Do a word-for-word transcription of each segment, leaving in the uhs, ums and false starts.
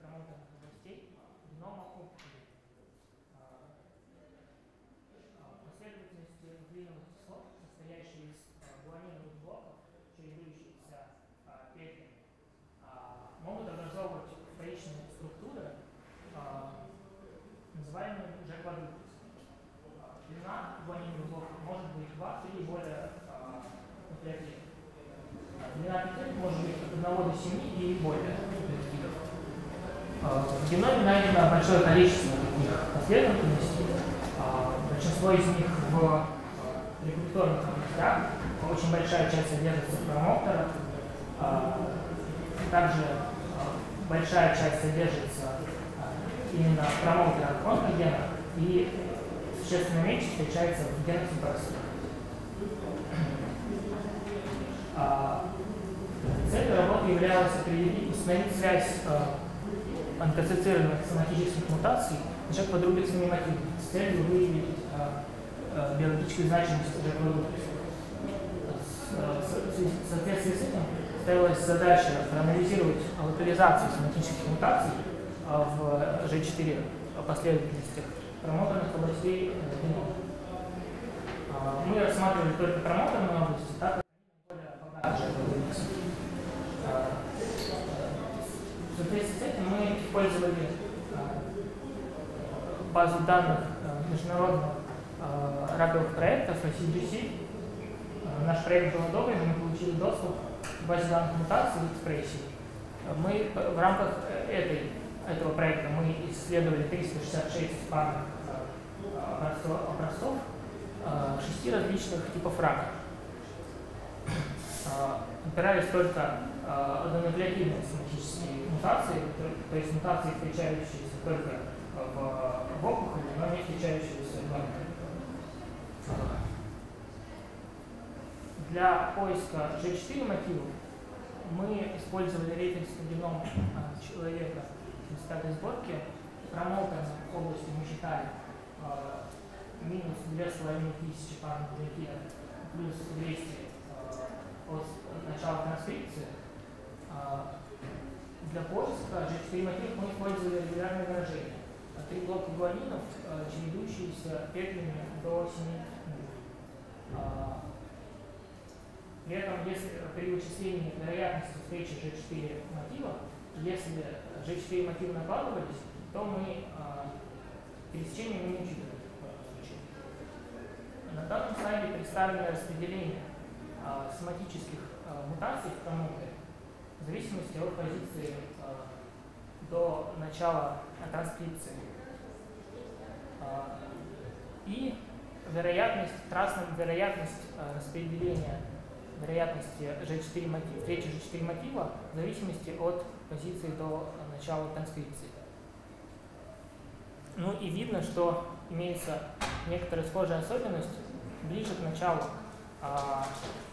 промоутерных областей генома опухоли. Последовательность нуклеиновых кислот, состоящие из гуаниновых блоков, чередующихся петлями, могут образовывать вторичные структуры, называемые уже квадруплексами. Длина гуаниновых блоков может быть два или более нуклеотидов. Длина петель может быть от одного до семи и более нуклеотидов. В геноме найдено большое количество таких последовательностей. Большинство из них в регуляторных областях. Очень большая часть содержится в промоутерах. Также большая часть содержится именно в промоутерах онкогенах и существенно меньше встречается в генах сепарации. Целью работы являлось определить, установить связь онкоассоциированных соматических мутаций с джек-квадруплексными мотивами с целью выявить биологическую значимость джек-квадруплекса. В соответствии с этим ставилась задача проанализировать локализацию соматических мутаций в джей четыре последовательностях промоторных областей генома. Мы рассматривали только промоторные области, так как они более богаты. В соответствии с этим мы использовали базу данных международных раковых проектов ай си джи си. Наш проект был одобрен, мы получили доступ к базе данных мутаций и экспрессий. Мы в рамках этой, этого проекта мы исследовали триста шестьдесят шесть парных образцов шести различных типов рака. Опирались только однонуклеотидные соматические мутации, то есть мутации, встречающиеся только в, в опухоли, но не встречающиеся в норме. Для поиска джей четыре мотивов мы использовали референсный геном человека из пятой сборки. Промоутерной области мы считали минус две с половиной тысячи пар нуклеотидов плюс двести от начала транскрипции. Для поиска джей четыре мотивов мы использовали регулярное выражение. Три блока гуанинов, чередующиеся петлями до семи. При этом, если при вычислении вероятности встречи джей четыре мотива, если джей четыре мотива накладывались, то мы пересечение мы не учитывали. На данном слайде представлено распределение а, соматических а, мутаций в промоутере в зависимости от позиции а, до начала транскрипции. А, и вероятность, красная вероятность а, распределения вероятности джей четыре мотива, встречи джей четыре мотива в зависимости от позиции до начала транскрипции. Ну и видно, что имеется некоторая схожая особенность ближе к началу, а,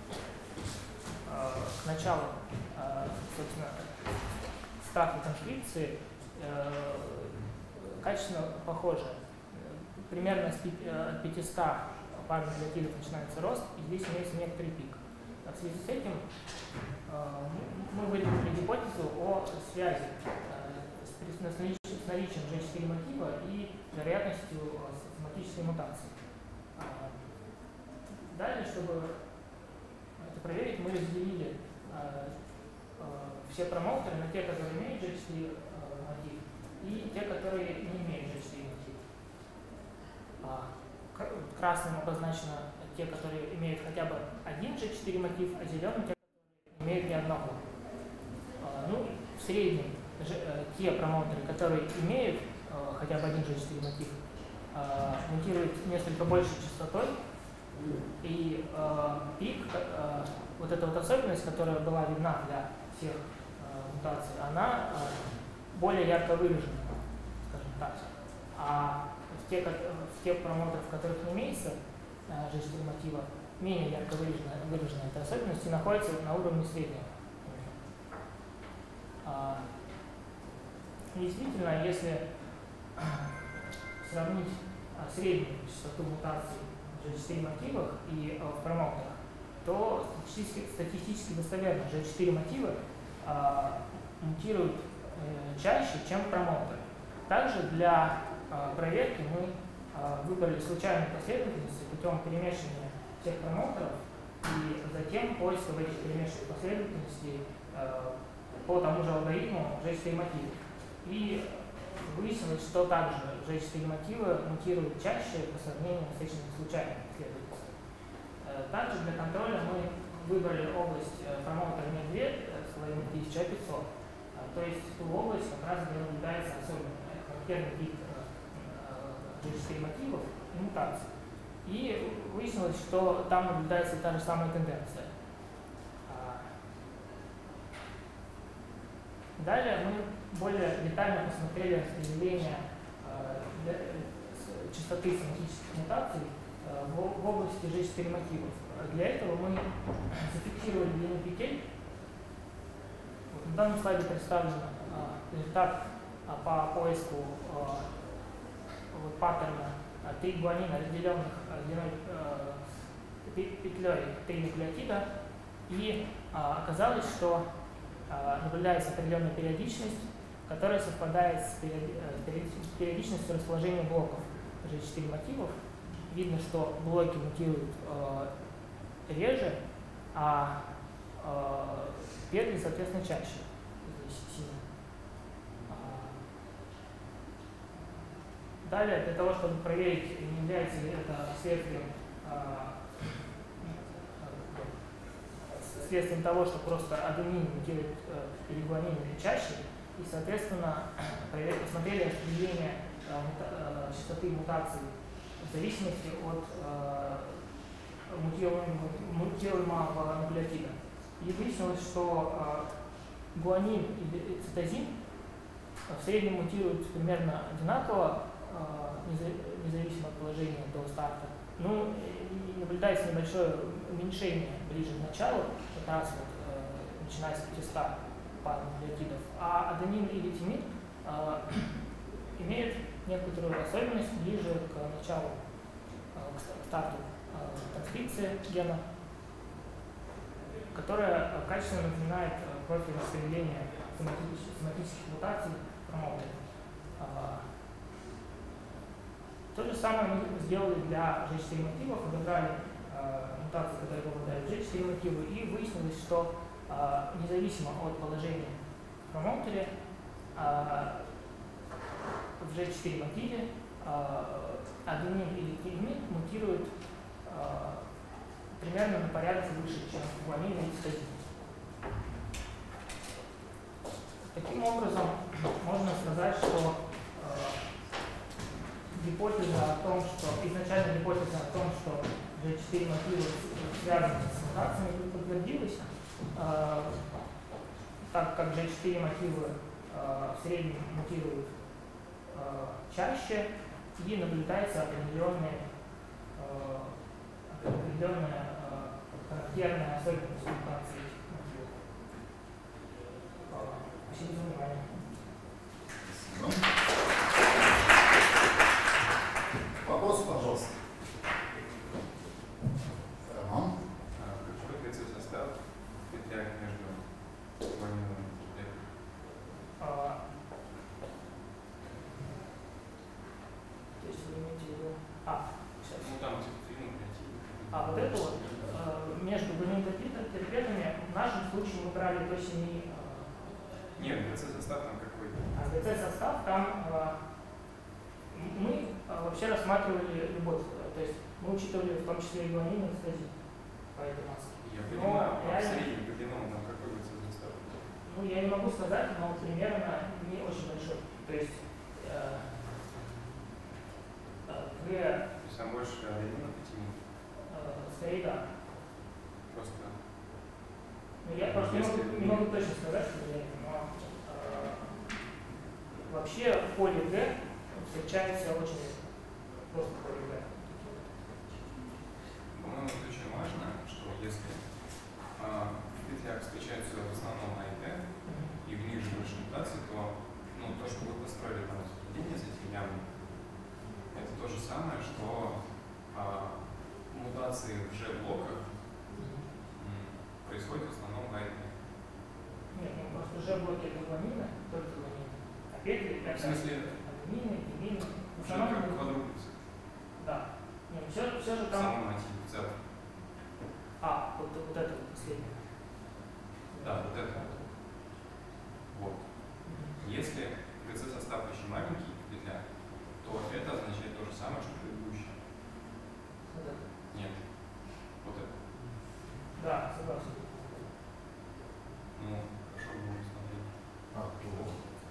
а, к началу, а, собственно, старта транскрипции а, качественно похоже. Примерно от пятисот пар нуклеотидов начинается рост, и здесь имеется некоторый пик. В связи с этим а, мы выдвинули гипотезу о связи а, с, с наличием джей четыре мотива и вероятностью соматической мутации. Далее, чтобы это проверить, мы разделили э, э, все промоутеры на те, которые имеют джей четыре э, мотив, и те, которые не имеют джей четыре мотив. А, красным обозначено те, которые имеют хотя бы один джей четыре мотив, а зеленым те, которые имеют ни одного. А, ну, в среднем же, э, те промоутеры, которые имеют э, хотя бы один джей четыре мотив, э, мутируют несколько большей частотой. И э, пик, э, вот эта вот особенность, которая была видна для всех э, мутаций, она э, более ярко выражена, скажем так. А в те, в те промоутеры, в которых не имеется э, джей четыре мотива, менее ярко выражена, выражена эта особенность и находится на уровне среднего. А, действительно, если сравнить а, среднюю частоту мутаций джей четыре мотивах и э, в промоутерах, то статистически, статистически достоверно джей четыре мотивы э, мутируют чаще, чем промоутер. Также для проверки мы выбрали случайную последовательность путем перемешивания всех промоутеров и затем поиска в этих перемешанных последовательностей по тому же алгоритму джей четыре мотивов. И выяснилось, что также джей четыре мотивы мутируют чаще по сравнению с этими случайными последовательностями. Также для контроля мы выбрали область промоутера эм два с половиной тысячи а пятьсот, то есть ту область, как раз где наблюдается особенно характерный тип джей четыре мотивов и мутаций. И выяснилось, что там наблюдается та же самая тенденция. Далее мы более детально посмотрели распределение частоты семантических мутаций в области джей четыре мотивов. Для этого мы зафиксировали длину петель. В данном слайде представлен результат по поиску вот, паттерна три гуанина, разделенных длиной петлей три нуклеотида. И оказалось, что наблюдается определенная периодичность, которая совпадает с периодичностью расположения блоков джей четыре мотивов. Видно, что блоки мутируют э, реже, а э, петли, соответственно, чаще. Здесь Далее, для того, чтобы проверить, не является ли это следствием, э, следствием того, что просто аденин мутирует э, или гуанин чаще, и, соответственно, посмотрели распределение э, мута, э, частоты мутаций в зависимости от э, мутируемого нуклеотида. И выяснилось, что э, гуанин и цитозин в среднем мутируют примерно одинаково, э, независимо от положения до старта. Ну, и наблюдается небольшое уменьшение ближе к началу, как раз вот, э, начиная с пятисот пар нуклеотидов. А аденин и литимин э, имеют некоторую особенность ближе к началу, к старту транскрипции гена, которая качественно напоминает профиль распределения соматических мутаций промоутеров. То же самое мы сделали для джей четыре мотивов, отобрали мутации, которые попадают в джей четыре мотивы, и выяснилось, что независимо от положения в промоутере, в джей четыре мотиве аденин или тимин мутируют э, примерно на порядок выше, чем гуанин или цитозин. Таким образом, можно сказать, что э, гипотеза о том, что изначально гипотеза о том, что джей четыре мотивы связаны с мутациями, подтвердилась, э, так как джей четыре мотивы э, в среднем мутируют э, чаще, и наблюдается определенная, э, определенная э, характерная особенность мутации этих мотивов. Спасибо за внимание. Вопросы, пожалуйста. Роман. Какой длится состав в петлях между гуаниновыми петлями? То есть вы имеете в виду... А, сейчас. Ну там цифрин, А, вот это вот, э, между гуанинопептидами в нашем случае мы брали до семи... Э, Нет, ДЦ-состав там какой-то. А ДЦ-состав там э, мы э, вообще рассматривали любой, то есть мы учитывали в том числе и гуанин и цитозин по этой массе. Я понимаю, но а реально, в среднем по геному там какой ДЦ-состав? Ну, я не могу сказать, но примерно не очень большой. То есть э, э, То есть там больше аденина, тимин? Э, скорее да. Просто... Ну, я просто не могу, не могу точно сказать, к сожалению, но э, вообще поле Г встречается очень редко. Просто поле Г. По-моему, это очень важно, что если а, в петлях встречаются в основном А и Д, mm-hmm. и в них же больше мутаций, то ну, то, что вы построили там распределение с этими ямами, это то же самое, что а, мутации в G-блоках происходят в основном в А и Д. Нет, ну просто уже блоки это гуанина, только гуанина. А петли это В смысле? аминины, тимины. В Уже основном, как квадруплица. да. Нет, все, все же В там. самом мотиве в целом. А, вот, вот это вот последнее. Да, вот это. Вот. Если гэ цэ состав очень маленький в петлях, то это означает то же самое, что предыдущее. Вот это. Нет. Вот это. Да, согласен. Ну, хорошо, будем смотреть. Артур.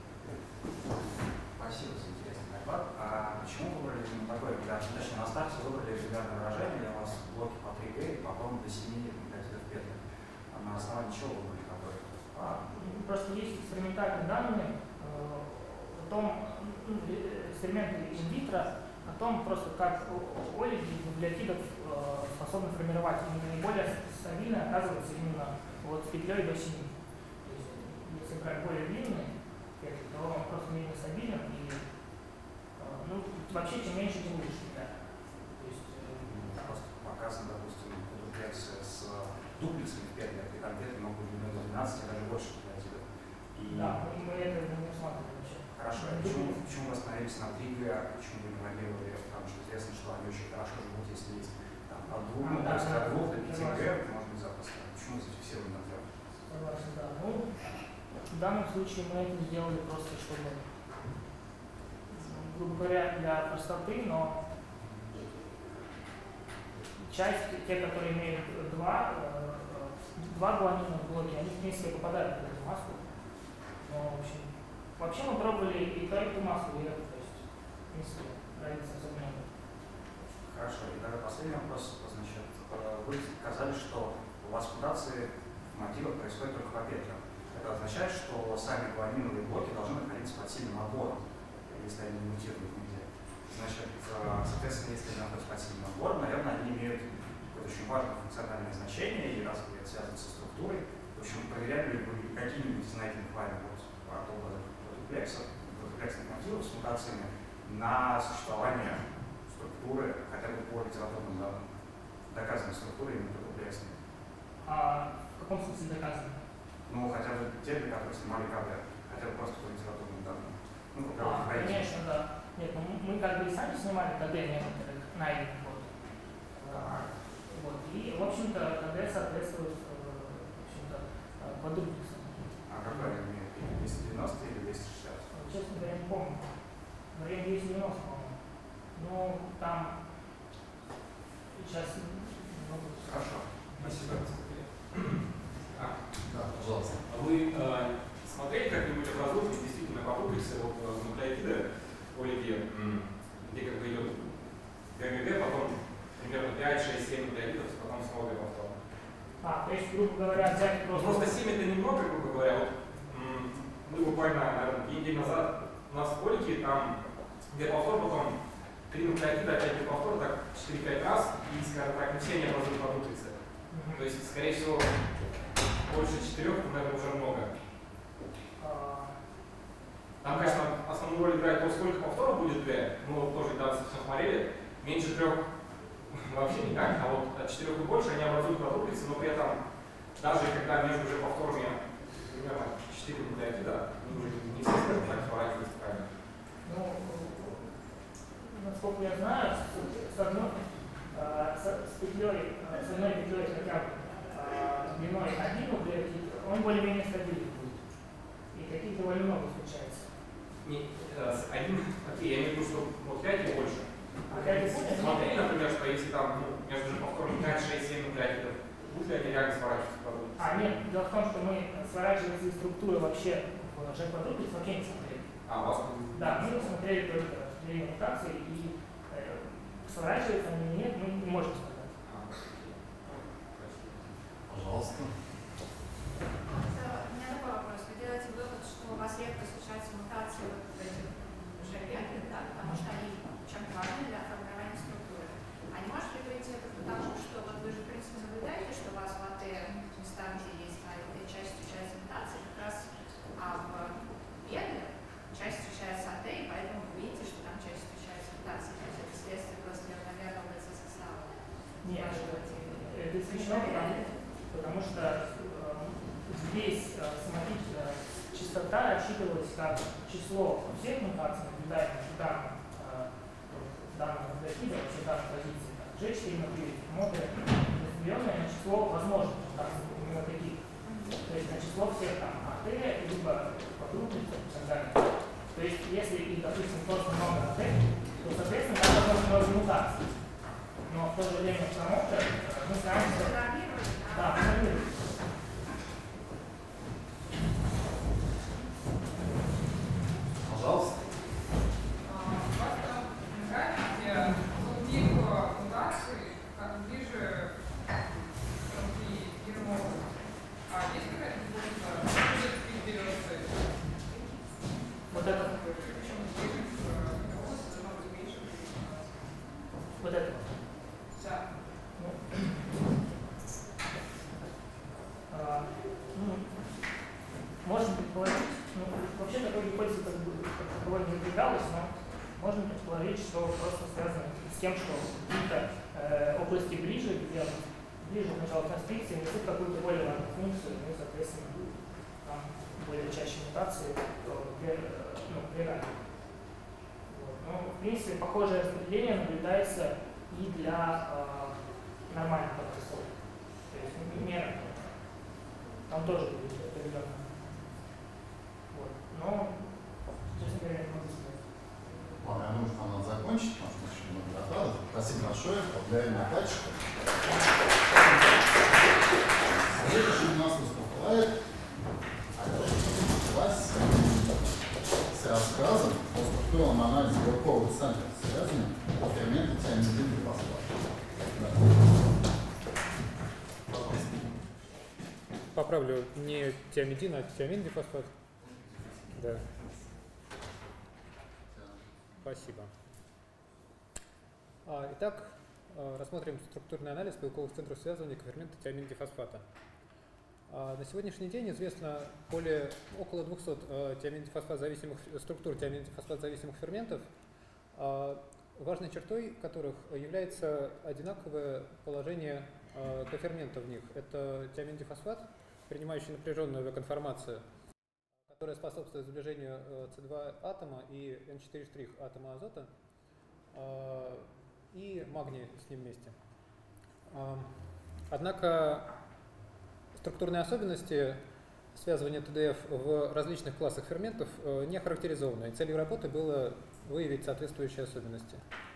Спасибо за интересный доклад. А почему выбрали именно такое регулярное? Точнее, на старте выбрали регулярное выражение, у вас блоки по три гэ, и потом до семи нуклеотидов петли. А на основании чего выбрали такое? А, просто есть экспериментальные данные э, о том, ну, эксперименты инвитро, о том, просто как олиги нуклеотидов э, способны формировать. И наиболее стабильно оказывается именно вот с петлей до семи. То есть, если брать более длинные петли, то он просто менее стабилен и э, ну, вообще чем меньше, тем лучше. Да. То есть, э, Просто показано, допустим, дуплекция с дуплицами в петлях, и там петли могут быть до двенадцати, даже больше нуклеотидов. И... да, мы, мы это не усматриваем вообще. Хорошо, а почему, почему вы остановились на три гэ, а почему вы не варьировали? Потому что известно, что они очень хорошо живут, если есть там, от двух, А, ну, да, то есть да, от двух до пяти согласен. гэ, это может быть запросто. Почему вы зафиксировали на трех? Согласен, да. Ну, в данном случае мы это сделали просто, чтобы, грубо говоря, для простоты, но часть, те, которые имеют два, э, два гуанина в блоке, они, в принципе, попадают в эту маску. Но, в общем, вообще мы пробовали и то, и ту маску, и эту, то есть, в принципе, разница особо нет. Хорошо, и тогда последний вопрос. Значит, вы сказали, что у вас мутации в мотивах происходят только по петлям. Это означает, что сами гуаниновые блоки должны находиться под сильным отбором, если они не мутируют нигде. Значит, соответственно, если они находятся под сильным отбором, наверное, они имеют какое-то очень важное функциональное значение, и раз это связано со структурой, в общем, проверяли ли вы какие-нибудь из найденных вами вот дуплексов, дуплексных мотивов с мутациями на существование структуры, хотя бы по литературным данным, доказанной структуры именно дуплексной. А в каком смысле доказано? Ну, хотя бы те, для которых снимали КД, хотя бы просто по литературным данным. Ну, А, конечно, да. Нет, ну мы как бы и сами снимали КД некоторых найденных. Вот. А, вот. И, в общем-то, КД соответствует, в общем-то, квадруплекса. А какой они имеют? двести девяносто или двести шестьдесят? Честно говоря, не помню. В районе двести девяносто, по-моему. Ну, там сейчас много. Хорошо. Спасибо. А, Да, пожалуйста. вы э, смотрели как-нибудь образовки действительно по дуплексе вот, нуклеотиды, олиги, где как бы идет ГГГ, потом примерно пять, шесть, семь нуклеотидов, потом снова повтор. А, то есть, грубо говоря, взять Ну, просто... просто семь это немного, грубо говоря. Вот, мы буквально, наверное, неделю назад у нас в олиге, там где повтор, потом три нуклеотида, опять где повтор, так четыре-пять раз, и, скажем так, не все не образуют по дуплексе. Мгм. То есть, скорее всего, больше четырех, наверное, уже много. А, Там, конечно, основную роль играет то, сколько повторов будет Г, мы вот тоже недавно все смотрели, меньше трех вообще никак, а вот от четырех и больше они образуют квадруплексы, но при этом даже когда между уже повторами примерно четыре нуклеотида, они уже не все, скажем так, сворачиваются правильно. ну, насколько я знаю, с, с одной, э, с, с петлей, э, с одной петлей хотя бы э, длиной один нуклеотид, он более-менее стабильный будет. И таких довольно много встречается. Не, э, один, окей, я имею в виду, что вот пять и больше. А пять и больше? Смотрели, например, что если там ну, между повторами пять, шесть, семь нуклеотидов, будут ли они реально сворачиваться в квадруплекс? А, нет, дело в том, что мы сворачиваемся структуры вообще в G-квадруплекс вообще не смотрели. А, у вас? Да, мы смотрели только распределение мутаций, и э, сворачиваются они или нет, мы не можем сказать. А, Пожалуйста. У меня такой вопрос. Вы делаете вывод, что у вас редко случаются мутации вот в этих уже ветках, да, потому что они чем-то важны для формирования структуры. А не может ли быть это потому, что вот вы же, в принципе, наблюдаете, что у вас в АТ местах, где есть АТ, часть встречается мутации, как раз а в петле часть встречается АТ, и поэтому вы видите, что там часть встречается мутации. То есть это следствие просто неравномерного бэ цэ состава. Нет, это, это исключено, потому, потому что э, здесь э, соматич, э, частота рассчитывалась как число всех мутаций, наблюдаемых в данном, в данном нуклеотиде, в данной позиции, джи четыре на девять, модуля, разделенное на число возможных мутаций, именно таких. То есть на число всех там АТ, либо подгруппниц и так далее. То есть если их, допустим, просто много АТ, то, соответственно, там должно быть много мутаций. Но в то же время в промоутер мы стараемся... Да, контролировать. Пожалуйста. У вас там в графике тип мутаций, как ближе к гермону. А есть какая-то функция, что тип берется? Вот это. Причем ближе к гермону, должно быть меньше. Вот это. Да. А, ну, можно предположить, ну, вообще такой гипотезы как бы таковой не выдвигалось, но можно предположить, что просто связано с тем, что какие-то э, области ближе, где ближе к началу констрикции, несут какую-то более важную функцию, ну и, соответственно, там более чаще мутации, то ну, природно. Вот. Но, в принципе, похожее распределение наблюдается и для э, нормальных процессов. То есть мера там тоже будет определенно. Вот. Но, честно говоря, не могу сказать. Ладно, я думаю, что надо закончить, потому что еще много докладов. Спасибо большое. Поблагодарим докладчика. Следующий у нас выступает Алеша Вась с рассказом о структурном анализе белковых центров, связанных с ферментом тиамидин фосфат. Поправлю, не тиамидин, а тиамин дифосфат. Да. Спасибо. А, итак, рассмотрим структурный анализ белковых центров связывания кофермента тиамин дифосфата. А, на сегодняшний день известно более около двухсот а, тиамин дифосфат зависимых структур тиамин дифосфат зависимых ферментов, а, важной чертой которых является одинаковое положение а, кофермента в них. Это тиамин дифосфат, принимающий напряженную V-конформацию, которая способствует сближению С два атома и Н четыре штрих атома азота, и магния с ним вместе. Однако структурные особенности связывания Т Д Ф в различных классах ферментов не характеризованы, и целью работы было выявить соответствующие особенности.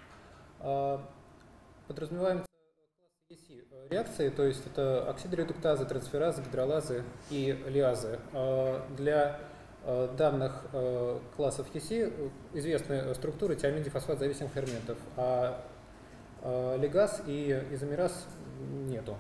Подразумеваем реакции, то есть это оксидоредуктазы, трансферазы, гидролазы и лиазы. Для данных классов Е С известны структуры тиамин-дифосфат зависимых ферментов, а лигаз и изомераз нету.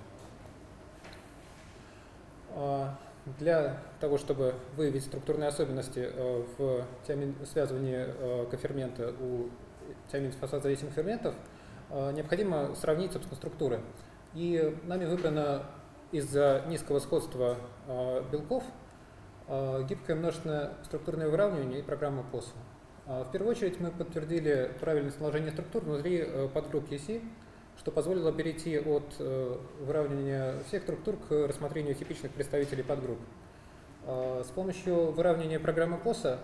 Для того, чтобы выявить структурные особенности в связывании кофермента у тиамин-дифосфат зависимых ферментов, необходимо сравнить, собственно, структуры. И нами выбрано из-за низкого сходства белков гибкое множественное структурное выравнивание и программа П О С. В первую очередь мы подтвердили правильность наложения структур внутри подгрупп Е С, что позволило перейти от выравнивания всех структур к рассмотрению типичных представителей подгрупп. С помощью выравнивания программы П О С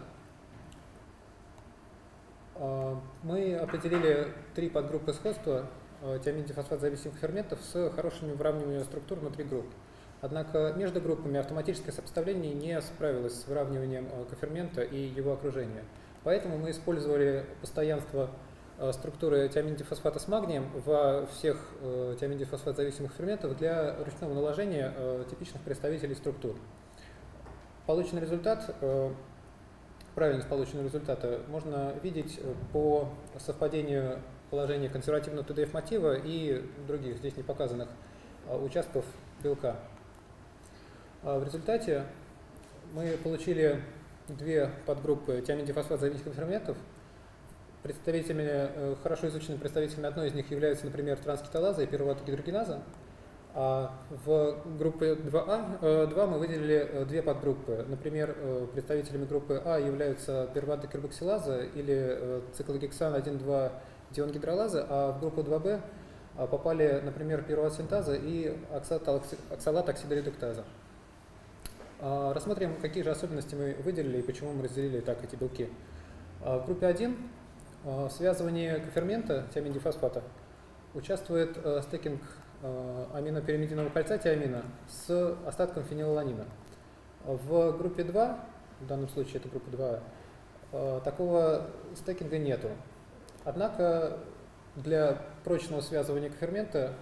мы определили три подгруппы сходства тиамин-дифосфат зависимых ферментов с хорошими выравниваниями структур внутри групп. Однако между группами автоматическое сопоставление не справилось с выравниванием кофермента и его окружения. Поэтому мы использовали постоянство структуры тиамин-дифосфата с магнием во всех тиамин-дифосфат зависимых ферментов для ручного наложения типичных представителей структур. Полученный результат, правильность полученного результата можно видеть по совпадению положения консервативного Т Д Ф мотива и других здесь не показанных участков белка. В результате мы получили две подгруппы тиамин-дифосфат зависимых ферментов. Представителями, хорошо изученными представителями одной из них являются, например, транскиталаза и пируватогидрогеназа. А в группе два А два мы выделили две подгруппы. Например, представителями группы А являются пируватокарбоксилаза или циклогексан один-два дионгидролаза, а в группу два Б попали, например, пируватсинтаза и оксалат оксидоредуктаза. Рассмотрим, какие же особенности мы выделили и почему мы разделили так эти белки. В группе один в связывании кофермента тиамин-дифосфата участвует стекинг аминопиримидинового кольца тиамина с остатком фенилаланина. В группе два, в данном случае это группа два, такого стекинга нету. Однако для прочного связывания кофермента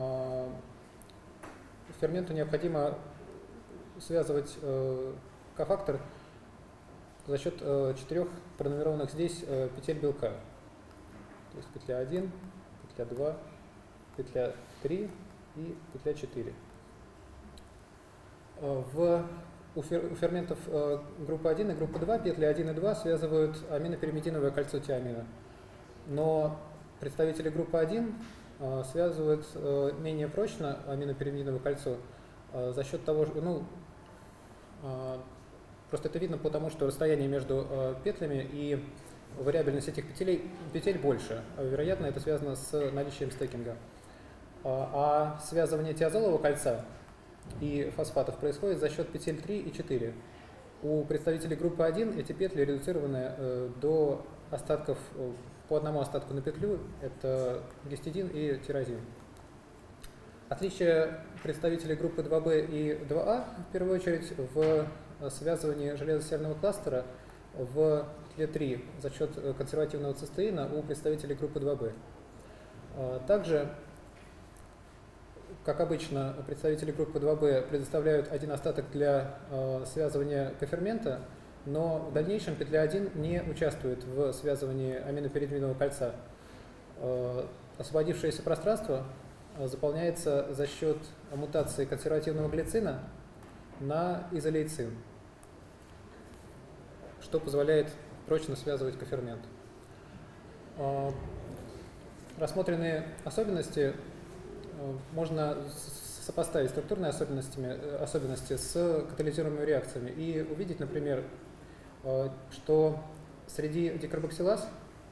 ферменту необходимо связывать кофактор за счет четырех пронумерованных здесь петель белка. То есть петля один, петля два, петля три и петля четыре. В, у, фер, у ферментов группы один и группы два петли один и два связывают аминопиримидиновое кольцо тиамина. Но представители группы один связывают менее прочно аминопиримидиновое кольцо за счет того, что, ну, просто это видно потому, что расстояние между петлями и вариабельность этих петелей, петель больше. Вероятно, это связано с наличием стекинга. А связывание тиазолового кольца и фосфатов происходит за счет петель три и четыре. У представителей группы один эти петли редуцированы до остатков, по одному остатку на петлю, это гистидин и тирозин. Отличие представителей группы два бэ и два а в первую очередь в связывании железосерного кластера в петле три за счет консервативного цистеина у представителей группы два бэ. Также, как обычно, представители группы два бэ предоставляют один остаток для связывания кофермента, но в дальнейшем петля один не участвует в связывании аминопиримидинового кольца. Освободившееся пространство заполняется за счет мутации консервативного глицина на изолейцин, что позволяет прочно связывать кофермент. Рассмотренные особенности можно сопоставить структурные особенностями, особенности с катализируемыми реакциями и увидеть, например, что среди дикарбоксилаз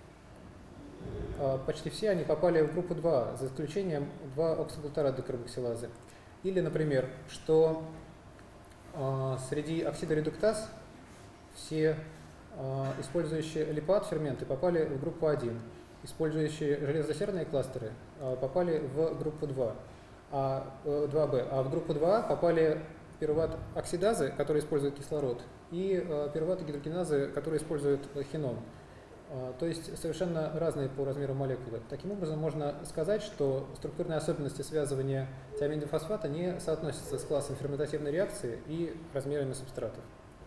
почти все они попали в группу два, за исключением два оксиглутарат декарбоксилазы. Или, например, что среди оксидоредуктаз все использующие липат ферменты попали в группу один, использующие железосерные кластеры попали в группу два, а, два бэ, а в группу два попали пируват оксидазы, которые используют кислород, и пируваты гидрогеназы, которые используют хинон. То есть совершенно разные по размеру молекулы. Таким образом, можно сказать, что структурные особенности связывания тиамин-дифосфата не соотносятся с классом ферментативной реакции и размерами субстратов.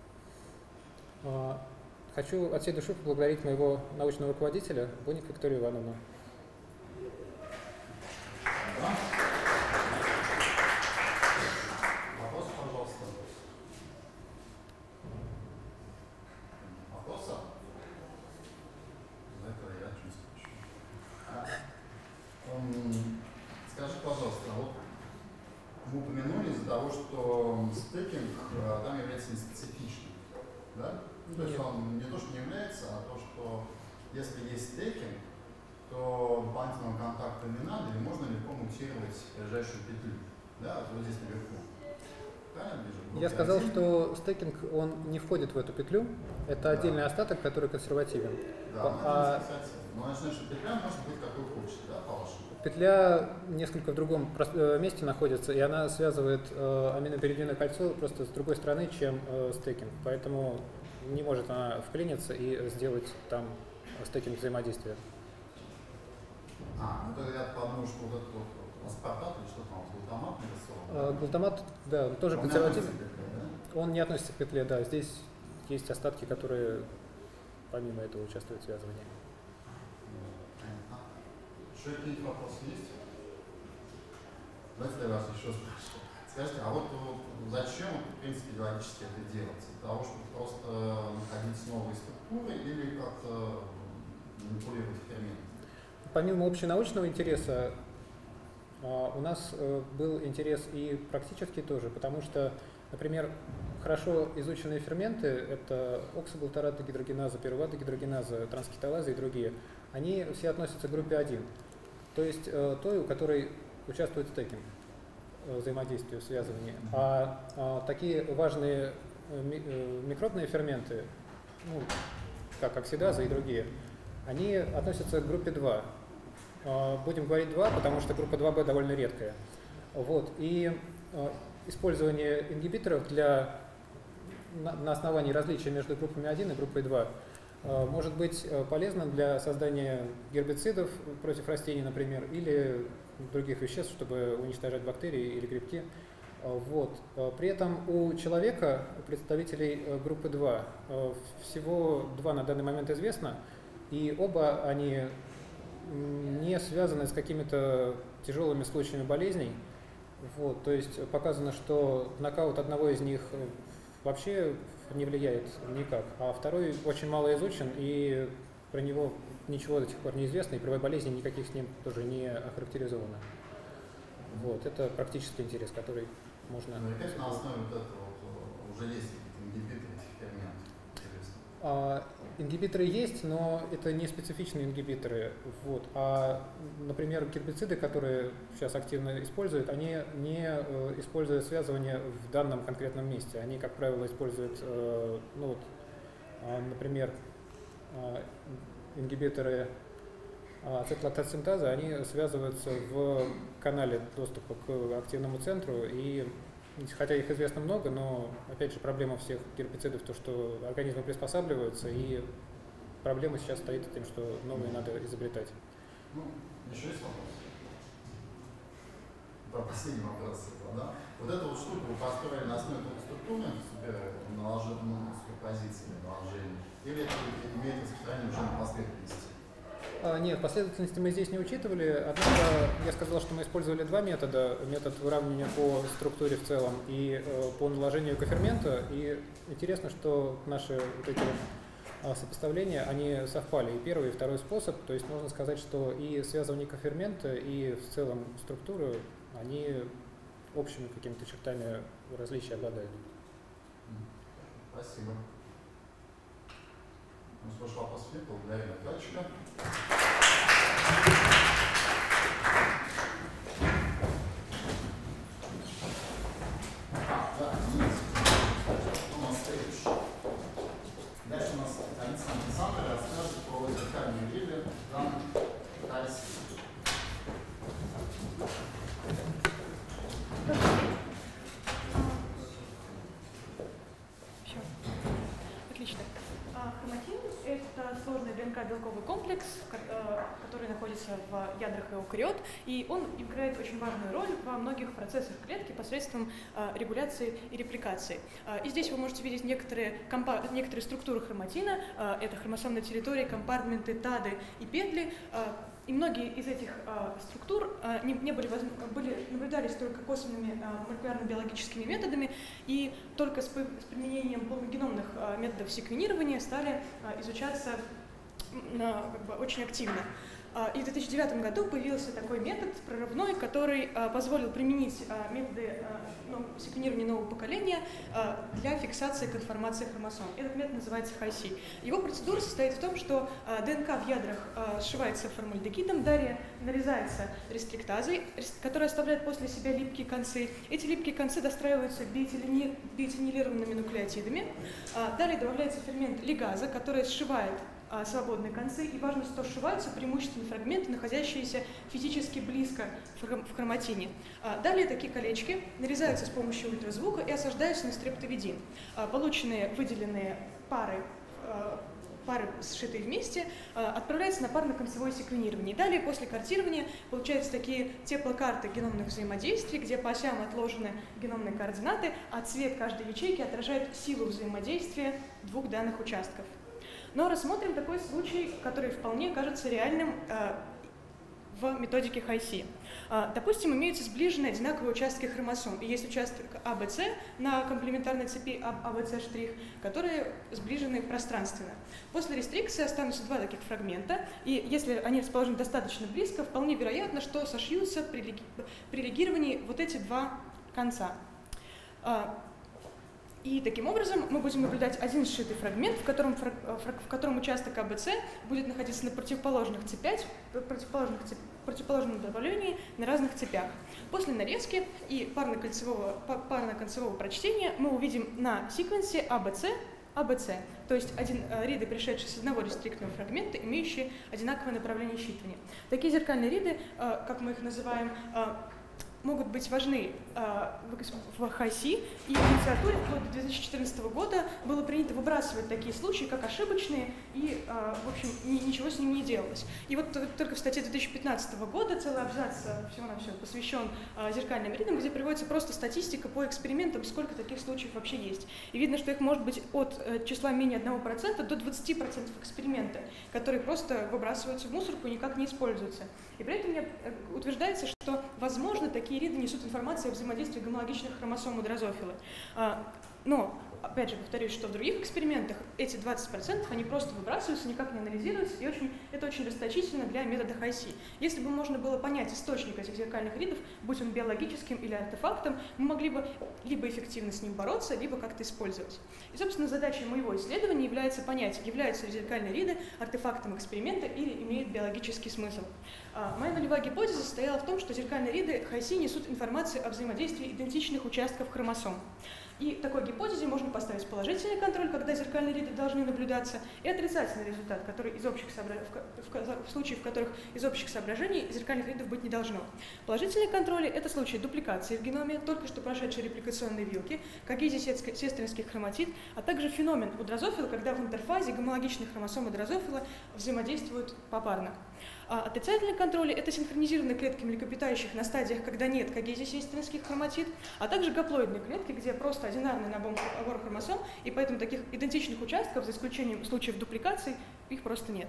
Хочу от всей души поблагодарить моего научного руководителя Боник Викторию Ивановну. Вопрос, пожалуйста. Вопросы? За это я чувствую. Скажи, пожалуйста, вот мы упомянули из-за того, что стекинг там является неспецифичным, да? Ну, то есть он не то, что не является, а то, что если есть стекинг, то дополнительного контакта не надо, и можно легко мутировать ближайшую петлю. Да, вот здесь наверху. Правильно вижу? Я сказал, что стекинг он не входит в эту петлю. Это да. Отдельный остаток, который консервативен. Да, а... но я знаю, что петля может быть какой хочешь, да, по-вашему? Петля несколько в другом месте находится, и она связывает э, аминопиримидиновое кольцо просто с другой стороны, чем э, стекинг. Поэтому не может она вклиниться и сделать там стекинг взаимодействия. А, ну тогда я подумал, что вот этот вот аспартат или что там, глутамат нарисован. А, глутамат, да, тоже он консервативный. Не да? Он не относится к петле, да. Здесь есть остатки, которые помимо этого участвуют в связывании. Еще какие-то вопросы есть? Давайте я вас еще спрошу. Скажите, а вот, вот зачем, в принципе, логически это делать? Для того, чтобы просто находить новые структуры или как-то манипулировать ферментами? Помимо общенаучного интереса, у нас был интерес и практический тоже, потому что, например, хорошо изученные ферменты, это оксиглутараты гидрогеназа, пируваты гидрогеназа, транскиталазы и другие, они все относятся к группе один, то есть той, у которой участвует стекинг. взаимодействию, связыванию. А, а такие важные микробные ферменты, ну, как оксидаза и другие, они относятся к группе два. Будем говорить два, потому что группа два бэ довольно редкая. Вот. И использование ингибиторов для, на основании различия между группами один и группой два может быть полезно для создания гербицидов против растений, например, или других веществ, чтобы уничтожать бактерии или грибки. Вот. При этом у человека, у представителей группы два, всего два на данный момент известно, и оба они не связаны с какими-то тяжелыми случаями болезней. Вот. То есть показано, что нокаут одного из них вообще не влияет никак, а второй очень мало изучен, и про него ничего до сих пор не известно, и при болезни никаких с ним тоже не охарактеризовано. Вот. Это практический интерес, который можно... Ну и как на основе вот этого вот, уже есть ингибиторы этих ферментов? А, ингибиторы есть, но это не специфичные ингибиторы. Вот. А, например, гербициды, которые сейчас активно используют, они не э, используют связывание в данном конкретном месте. Они, как правило, используют, э, ну, вот, э, например, э, ингибиторы ациклоктоцинтаза, они связываются в канале доступа к активному центру, и хотя их известно много, но опять же проблема всех гербицидов то, что организмы приспосабливаются, и проблема сейчас стоит в том, что новые надо изобретать. Ну, еще есть вопрос? Да, последний вопрос. Да? Вот эту вот штуку вы построили на основе структурных наложенных суперпозиций, наложений, или это имеет распространение уже на последовательности? Нет, последовательности мы здесь не учитывали, однако я сказал, что мы использовали два метода. Метод выравнивания по структуре в целом и э, по наложению кофермента. И интересно, что наши вот эти э, сопоставления, они совпали. И первый, и второй способ. То есть можно сказать, что и связывание кофермента, и в целом структуры, они общими какими-то чертами различия обладают. Спасибо. Ну, слушай, вопрос нет, благодарю докладчика. Да, у нас следующий. Дальше у нас Александр Александр расскажет про зеркальные виды данных России. Отлично. Хроматин – это сложный ДНК-белковый комплекс, который находится в ядрах эукариот, и он играет очень важную роль во многих процессах клетки посредством регуляции и репликации. И здесь вы можете видеть некоторые, некоторые структуры хроматина. Это хромосомные территории, компартменты, тады и петли. И многие из этих э, структур э, не, не были, были, наблюдались только косвенными э, молекулярно-биологическими методами, и только с, с применением полногеномных э, методов секвенирования стали э, изучаться э, как бы, очень активно. И в две тысячи девятом году появился такой метод прорывной, который э, позволил применить э, методы э, ну, секвенирования нового поколения э, для фиксации конформации хромосом. Этот метод называется Hi-C. Его процедура состоит в том, что э, ДНК в ядрах э, сшивается формальдегидом, далее нарезается рестриктазой, которая оставляет после себя липкие концы. Эти липкие концы достраиваются биэтилини, биэтинилированными нуклеотидами. Э, далее добавляется фермент лигаза, который сшивает свободные концы, и важно, что сшиваются преимущественно фрагменты, находящиеся физически близко в хроматине. Далее такие колечки нарезаются с помощью ультразвука и осаждаются на стрептовидин. Полученные выделенные пары, пары, сшитые вместе, отправляются на парно-концевое секвенирование. Далее, после картирования, получаются такие теплокарты геномных взаимодействий, где по осям отложены геномные координаты, а цвет каждой ячейки отражает силу взаимодействия двух данных участков. Но рассмотрим такой случай, который вполне кажется реальным э, в методике Hi-C. Э, допустим, имеются сближенные одинаковые участки хромосом, и есть участок А Б С на комплементарной цепи А Б С', которые сближены пространственно. После рестрикции останутся два таких фрагмента, и если они расположены достаточно близко, вполне вероятно, что сошьются при, леги... при легировании вот эти два конца. Э, И таким образом мы будем наблюдать один сшитый фрагмент, в котором, в котором участок А Б С будет находиться на противоположных цепях, противоположных цеп, противоположном направлении на разных цепях. После нарезки и парно-кольцевого, парно-концевого прочтения мы увидим на секвенсе А Б С А Б С, то есть один, э, риды, пришедшие с одного рестриктного фрагмента, имеющие одинаковое направление считывания. Такие зеркальные риды, э, как мы их называем, э, могут быть важны э, в Хай-Си, и в литературе вплоть до две тысячи четырнадцатого года было принято выбрасывать такие случаи, как ошибочные, и, э, в общем, ни, ничего с ними не делалось. И вот только в статье две тысячи пятнадцатого года целый абзац всего-навсего посвящен э, зеркальным ридам, где приводится просто статистика по экспериментам, сколько таких случаев вообще есть. И видно, что их может быть от э, числа менее одного процента до двадцати процентов эксперимента, которые просто выбрасываются в мусорку и никак не используются. И при этом мне утверждается, что, возможно, такие риды несут информацию о взаимодействии гомологичных хромосом у дрозофилы. Но, опять же, повторюсь, что в других экспериментах эти двадцать процентов, они просто выбрасываются, никак не анализируются, и очень, это очень расточительно для метода Хай-Си. Если бы можно было понять источник этих зеркальных ридов, будь он биологическим или артефактом, мы могли бы либо эффективно с ним бороться, либо как-то использовать. И, собственно, задачей моего исследования является понять, являются ли зеркальные риды артефактом эксперимента или имеют биологический смысл. Моя нулевая гипотеза состояла в том, что зеркальные риды Хай-Си несут информацию о взаимодействии идентичных участков хромосом. И такой гипотезе можно поставить положительный контроль, когда зеркальные риды должны наблюдаться, и отрицательный результат, который из общих сообра... в случае, в которых из общих соображений зеркальных ридов быть не должно. Положительные контроли – это случаи дупликации в геноме, только что прошедшей репликационной вилки, когезии сестринских хроматид, а также феномен у дрозофила, когда в интерфазе гомологичных хромосом и дрозофила взаимодействуют попарно. А отрицательные контроли – это синхронизированные клетки млекопитающих на стадиях, когда нет когезии сестринских хроматид, а также гаплоидные клетки, где просто одинарный набор хромосом, и поэтому таких идентичных участков, за исключением случаев дупликации, их просто нет.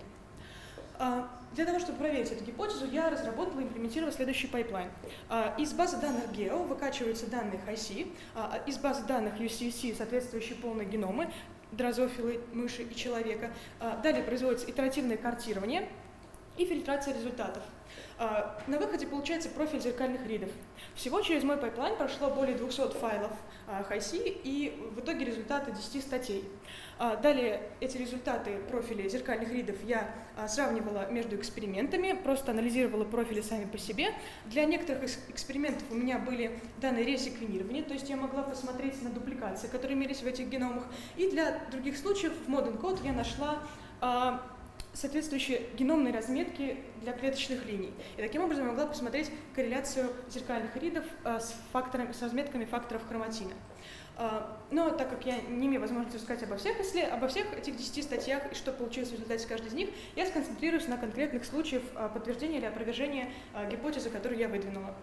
Для того, чтобы проверить эту гипотезу, я разработала и имплементировала следующий пайплайн. Из базы данных гео выкачиваются данные Хай-Си, из базы данных ю си си соответствующие полные геномы дрозофилы, мыши и человека. Далее производится итеративное картирование и фильтрация результатов. На выходе получается профиль зеркальных ридов. Всего через мой пайплайн прошло более двухсот файлов Хай-Си и в итоге результаты десяти статей. Далее эти результаты профилей зеркальных ридов я сравнивала между экспериментами, просто анализировала профили сами по себе. Для некоторых экспериментов у меня были данные ресеквенирования, то есть я могла посмотреть на дупликации, которые имелись в этих геномах. И для других случаев в Modern Code я нашла соответствующие геномные разметки для клеточных линий. И таким образом я могла посмотреть корреляцию зеркальных ридов с, факторами, с разметками факторов хроматина. Но так как я не имею возможности рассказать обо всех, если, обо всех этих десяти статьях и что получилось в результате каждой из них, я сконцентрируюсь на конкретных случаях подтверждения или опровержения гипотезы, которую я выдвинула.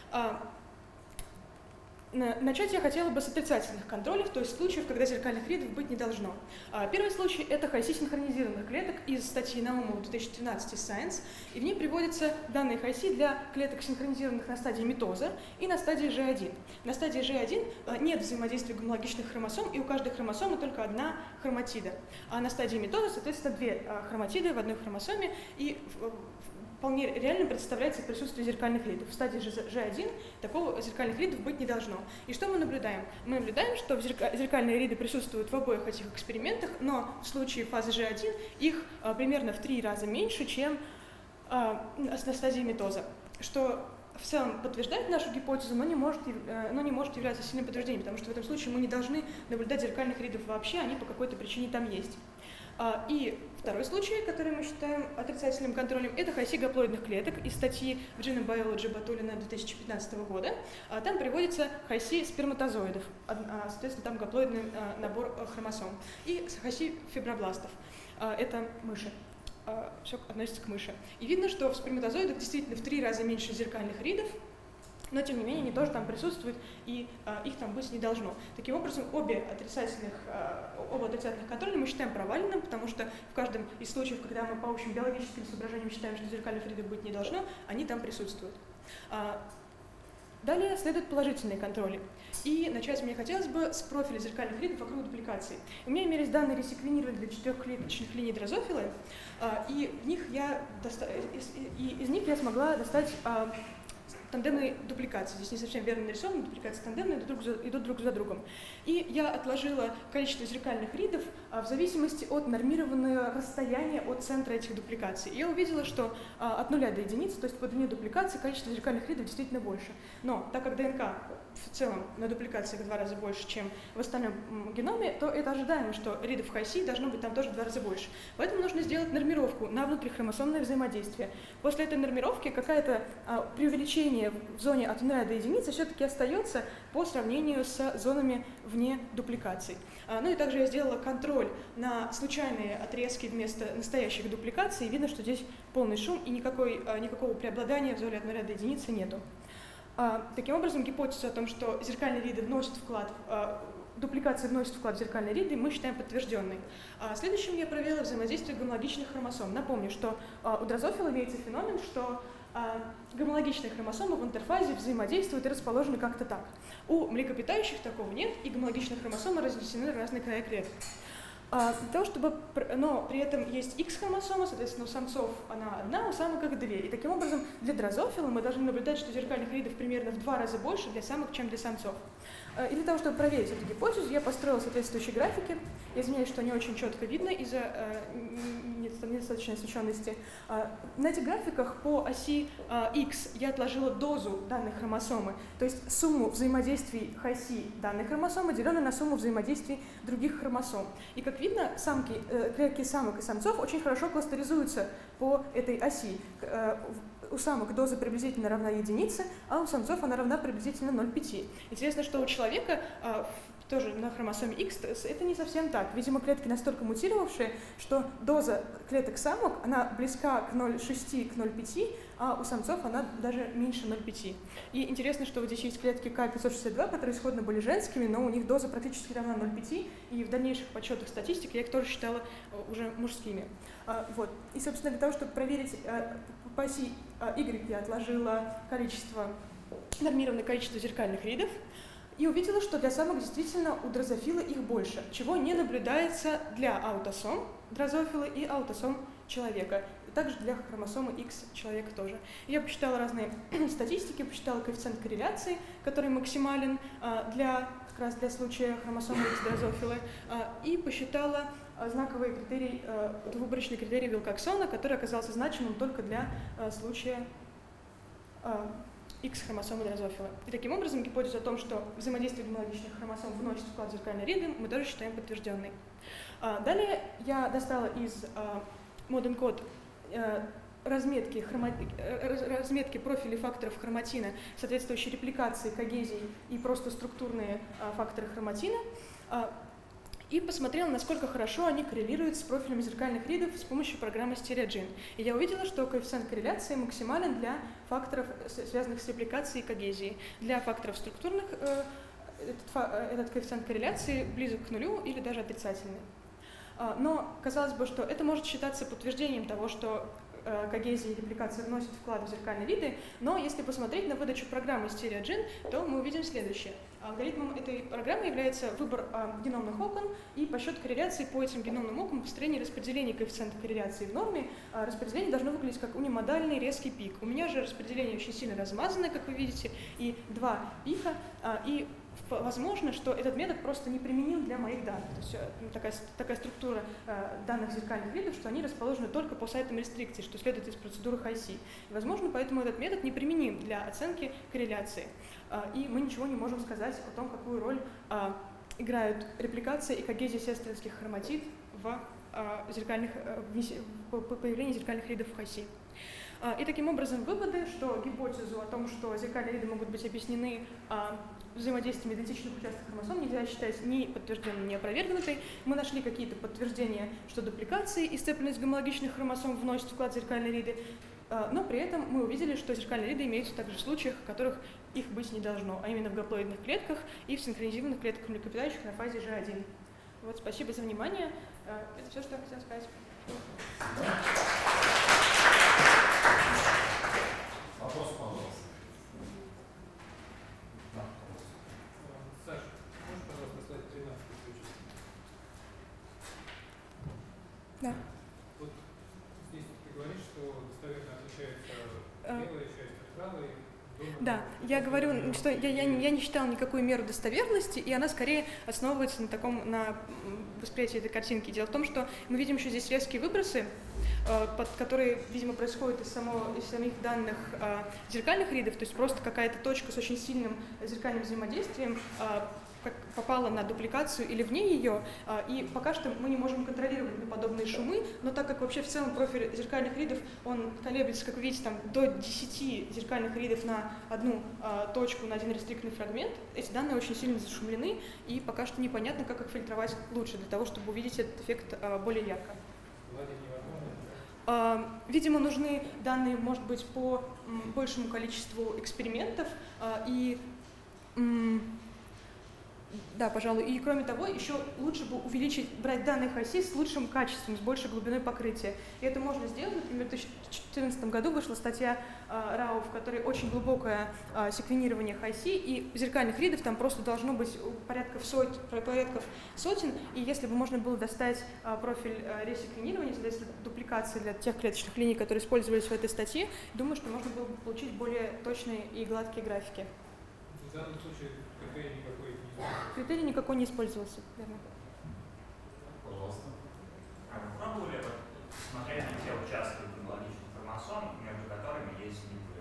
Начать я хотела бы с отрицательных контролей, то есть случаев, когда зеркальных ридов быть не должно. Первый случай – это Хай-Си синхронизированных клеток из статьи Наумова две тысячи двенадцать из Science, и в ней приводятся данные Хай-Си для клеток, синхронизированных на стадии митоза и на стадии Ж один. На стадии Ж один нет взаимодействия гомологичных хромосом, и у каждой хромосомы только одна хроматида. А на стадии митоза, соответственно, две хроматиды в одной хромосоме, и вполне реально представляется присутствие зеркальных ридов. В стадии Ж один такого зеркальных ридов быть не должно. И что мы наблюдаем? Мы наблюдаем, что зеркальные риды присутствуют в обоих этих экспериментах, но в случае фазы Ж один их а, примерно в три раза меньше, чем а, на стадии митоза, что в целом подтверждает нашу гипотезу, но не, может, но не может являться сильным подтверждением, потому что в этом случае мы не должны наблюдать зеркальных ридов вообще, они по какой-то причине там есть. И второй случай, который мы считаем отрицательным контролем, это Хай-Си гаплоидных клеток из статьи в Genome Biology Батулина две тысячи пятнадцатого года. Там приводится Хай-Си сперматозоидов, соответственно, там гаплоидный набор хромосом, и Хай-Си фибробластов, это мыши. Все относится к мыши. И видно, что в сперматозоидах действительно в три раза меньше зеркальных ридов, но тем не менее они тоже там присутствуют, и а, их там быть не должно. Таким образом, обе отрицательных, а, оба отрицательных контроля мы считаем проваленным, потому что в каждом из случаев, когда мы по общим биологическим соображениям считаем, что зеркальных ридов быть не должно, они там присутствуют. А, далее следуют положительные контроли. И начать мне хотелось бы с профиля зеркальных ридов вокруг дупликации. У меня имелись данные ресеквенирования для четырехклеточных линий дрозофилы, а, и, в них я доста... из, и из них я смогла достать а, тандемной дупликации. Здесь не совсем верно нарисовано, дупликации тандемные идут друг за, идут друг за другом. И я отложила количество зеркальных ридов а, в зависимости от нормированного расстояния от центра этих дупликаций. И я увидела, что а, от нуля до единицы, то есть по длине дупликации, количество зеркальных ридов действительно больше. Но так как ДНК в целом на дупликациях в два раза больше, чем в остальном геноме, то это ожидаемо, что ридов в Хай-Си должно быть там тоже в два раза больше. Поэтому нужно сделать нормировку на внутрихромосомное взаимодействие. После этой нормировки какое-то а, преувеличение в зоне от нуля до единицы все-таки остается по сравнению с зонами вне дупликаций. А, ну и также я сделала контроль на случайные отрезки вместо настоящих дупликаций. И видно, что здесь полный шум и никакой, а, никакого преобладания в зоне от нуля до единицы нету. А, таким образом, гипотезу о том, что зеркальные риды вносят вклад, а, дупликация вносит вклад в зеркальные риды, мы считаем подтвержденной. А, следующим я проверила взаимодействие гомологичных хромосом. Напомню, что а, у дрозофила имеется феномен, что а, гомологичные хромосомы в интерфазе взаимодействуют и расположены как-то так. У млекопитающих такого нет, и гомологичные хромосомы разнесены в разные края клеток. А, для того, чтобы, но при этом есть X-хромосома, соответственно, у самцов она одна, у самок их две. И таким образом для дрозофила мы должны наблюдать, что зеркальных ридов примерно в два раза больше для самок, чем для самцов. И для того, чтобы проверить эту гипотезу, я построила соответствующие графики. Я извиняюсь, что не очень четко видно из-за э, недостаточной освещенности. Э, на этих графиках по оси э, X я отложила дозу данной хромосомы, то есть сумму взаимодействий Хай-Си данной хромосомы, деленную на сумму взаимодействий других хромосом. И как видно, самки, э, клетки самок и самцов очень хорошо кластеризуются по этой оси. Э, У самок доза приблизительно равна единице, а у самцов она равна приблизительно ноль целых пять десятых. Интересно, что у человека а, тоже на хромосоме X это не совсем так. Видимо, клетки настолько мутировавшие, что доза клеток самок она близка к ноль целых шесть десятых, к ноль целых пять десятых, а у самцов она даже меньше ноль целых пять десятых. И интересно, что вот здесь есть клетки К пятьсот шестьдесят два, которые исходно были женскими, но у них доза практически равна ноль целых пять десятых, и в дальнейших подсчетах статистики я их тоже считала уже мужскими. А, вот. И, собственно, для того, чтобы проверить а, по оси а, Y, я отложила количество, нормированное количество зеркальных ридов, и увидела, что для самок действительно у дрозофила их больше, чего не наблюдается для аутосом дрозофила и аутосом человека. Также для хромосомы X человека тоже. Я посчитала разные статистики, посчитала коэффициент корреляции, который максимален а, для, как раз для случая хромосомы X дрозофилы, а, и посчитала а, знаковый критерий, а, двуборочный критерий Вилкоксона, который оказался значимым только для а, случая а, X-хромосомы дрозофила. И таким образом гипотеза о том, что взаимодействие гомологичных хромосом вносит вклад в зеркальные риды, мы тоже считаем подтвержденной. А, далее я достала из а, Modern Code а, разметки, хрома... разметки профилей факторов хроматина, соответствующие репликации, когезии и просто структурные а, факторы хроматина, а, и посмотрела, насколько хорошо они коррелируют с профилями зеркальных ридов с помощью программы StereoGene. И я увидела, что коэффициент корреляции максимален для факторов, связанных с репликацией и когезией. Для факторов структурных э, этот, этот коэффициент корреляции близок к нулю или даже отрицательный. А, но казалось бы, что это может считаться подтверждением того, что э, когезия и репликация вносят вклад в зеркальные риды, но если посмотреть на выдачу программы StereoGene, то мы увидим следующее. Алгоритмом этой программы является выбор а, геномных окон и подсчет корреляции по этим геномным окнам, построение распределения коэффициента корреляции в норме. А, распределение должно выглядеть как унимодальный резкий пик. У меня же распределение очень сильно размазанное, как вы видите, и два пика. А, и возможно, что этот метод просто неприменим для моих данных. То есть такая, такая структура э, данных зеркальных видов, что они расположены только по сайтам рестрикции, что следует из процедуры Хай-Си. И, возможно, поэтому этот метод неприменим для оценки корреляции. Э, и мы ничего не можем сказать о том, какую роль э, играют репликация и когезия сестринских хроматид в, э, зеркальных, э, в появлении зеркальных ридов в Хай-Си. И таким образом выводы, что гипотезу о том, что зеркальные ряды могут быть объяснены а, взаимодействием идентичных участков хромосом, нельзя считать ни подтвержденной, ни опровергнутой. Мы нашли какие-то подтверждения, что дупликации и сцепленность гомологичных хромосом вносят вклад в зеркальные ряды, а, но при этом мы увидели, что зеркальные ряды имеются также в случаях, в которых их быть не должно, а именно в гаплоидных клетках и в синхронизированных клетках млекопитающих на фазе Ж один. Вот, спасибо за внимание. Это все, что я хотела сказать. Вопрос, пожалуйста. Да, Саша, можешь, пожалуйста, слайд тринадцать включить? Да. Вот здесь ты говоришь, что достоверно отличается белая часть от правой Да, я говорю, что я, я, я не считала никакую меру достоверности, и она скорее основывается на таком, на восприятии этой картинки. Дело в том, что мы видим еще здесь резкие выбросы, э, под, которые, видимо, происходят из, само, из самих данных э, зеркальных ридов, то есть просто какая-то точка с очень сильным зеркальным взаимодействием э, как попала на дупликацию или вне ее, и пока что мы не можем контролировать подобные шумы, но так как вообще в целом профиль зеркальных ридов, он колеблется, как вы видите, там, до десяти зеркальных ридов на одну а, точку, на один рестриктный фрагмент, эти данные очень сильно зашумлены, и пока что непонятно, как их фильтровать лучше, для того, чтобы увидеть этот эффект а, более ярко. А, видимо, нужны данные, может быть, по м, большему количеству экспериментов, а, и м, да, пожалуй. И кроме того, еще лучше бы увеличить, брать данные Hi-C с лучшим качеством, с большей глубиной покрытия. И это можно сделать. Например, в две тысячи четырнадцатом году вышла статья э, РАО, в которой очень глубокое э, секвенирование Hi-C, и зеркальных ридов там просто должно быть порядков, сот, порядков сотен. И если бы можно было достать э, профиль э, ресеквенирования, соответственно, дупликации для тех клеточных линий, которые использовались в этой статье, думаю, что можно было бы получить более точные и гладкие графики. В данном случае критерий никакой не использовался. Критерий никакой не использовался, верно. Пожалуйста. А вы пробовали смотреть на те участки генеалогичных хромосом, между которыми есть снипы?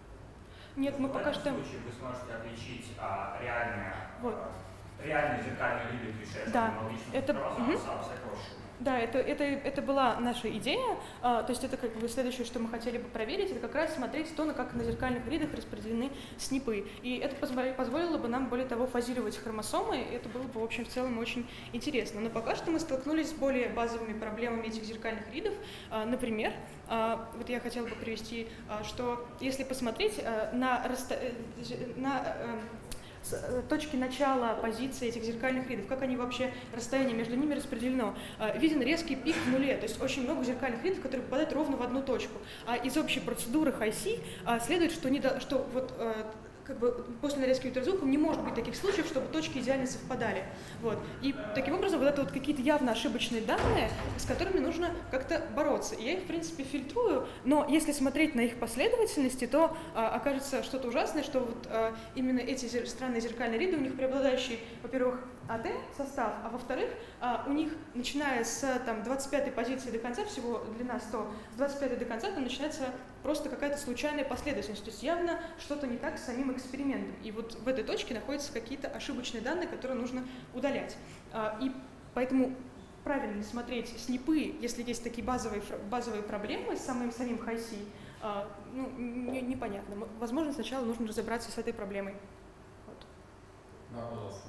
Нет, мы в пока этом что... случае вы сможете отличить а, реальные, Вот. а, реальные зеркальные линии, отличающие Да, от генеалогичных это- хромосом, мгм. от всякого шума. Да, это, это, это была наша идея, а, то есть это как бы следующее, что мы хотели бы проверить, это как раз смотреть то, на как на зеркальных ридах распределены снипы. И это позволило, позволило бы нам, более того, фазировать хромосомы, и это было бы, в общем, в целом очень интересно. Но пока что мы столкнулись с более базовыми проблемами этих зеркальных ридов. А, например, а, вот я хотела бы привести, а, что если посмотреть а, на, расто... э, на а, точки начала позиции этих зеркальных ридов, как они вообще, расстояние между ними распределено. Виден резкий пик в нуле, то есть очень много зеркальных ридов, которые попадают ровно в одну точку. А из общей процедуры Hi-C следует, что, не до, что вот, как бы после нарезки ультразвуком не может быть таких случаев, чтобы точки идеально совпадали. Вот. И таким образом вот это вот какие-то явно ошибочные данные, с которыми нужно как-то бороться. И я их, в принципе, фильтрую, но если смотреть на их последовательности, то а, окажется что-то ужасное, что вот а, именно эти зер- странные зеркальные риды, у них преобладающий, во-первых, АТ состав, а во-вторых, а, у них, начиная с там, двадцать пятой позиции до конца, всего длина сто, с двадцать пятой до конца там начинается просто какая-то случайная последовательность, то есть явно что-то не так с самим экспериментом. И вот в этой точке находятся какие-то ошибочные данные, которые нужно удалять. А, и поэтому правильно смотреть снипы, если есть такие базовые, базовые проблемы с самим, самим Hi-C, а, ну, не, непонятно. Возможно, сначала нужно разобраться с этой проблемой. Вот. Да, пожалуйста.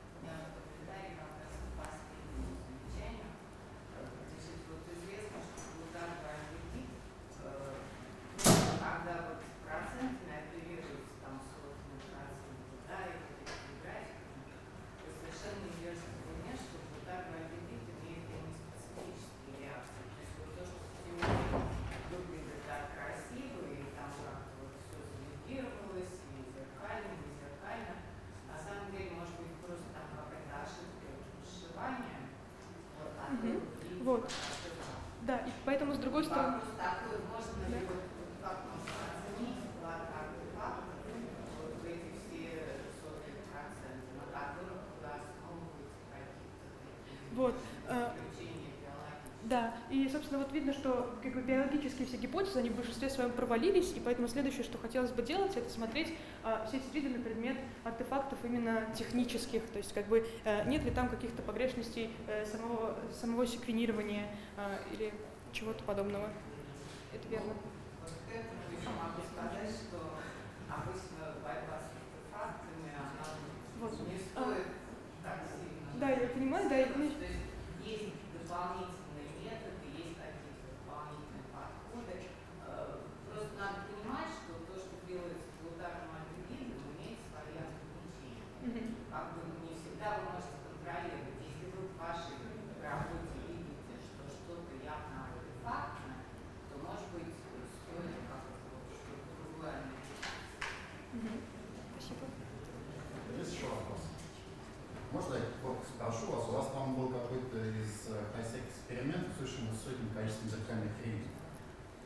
Когда вот процентами оперируются там сотни процентов, да, и вот эти графики, то совершенно невероятно понять, что глутарный альдегид имеет нespецифические реакции. То есть вот то, что в теории выглядит так красиво, и там как-то вот все завибрировалось, и зеркально, и не зеркально, на самом деле может быть просто там какая-то ошибка сшивания. Вот, а Мгм. то, Вот. Да, и поэтому с другой стороны... вопрос такой, можно ли вот как можно оценить вклад артефактов вот в эти все сотни процентов, на которых вы основываете какие-то Вот, э, заключения биологические? Да, и, собственно, вот видно, что как бы, биологические все гипотезы, они в большинстве своем провалились, и поэтому следующее, что хотелось бы делать, это смотреть а, все эти риды на предмет артефактов именно технических, то есть как бы э, нет ли там каких-то погрешностей э, самого, самого секвенирования э, или чего-то подобного. Это верно. Вот к этому еще могу сказать, что обычно борьба с артефактами, она Вот. не А, стоит так сильно. да, я понимаю, да, и- То есть есть дополнительные методы, есть какие-то дополнительные подходы. Э, Просто надо понимать, что то, что делается глутарным альдегидом, имеет свои ограничения. Мгм. Как бы не всегда вы можете контролировать. Если вы в вашей работе видите, что что-то явно артефактное, то, может быть, стоит как-то вот что-то другое анализировать. Мгм. Спасибо. Есть еще вопрос? Можно я коротко спрошу вас? У вас там был какой-то из Hi-C экспериментов с очень высоким количеством зеркальных ридов.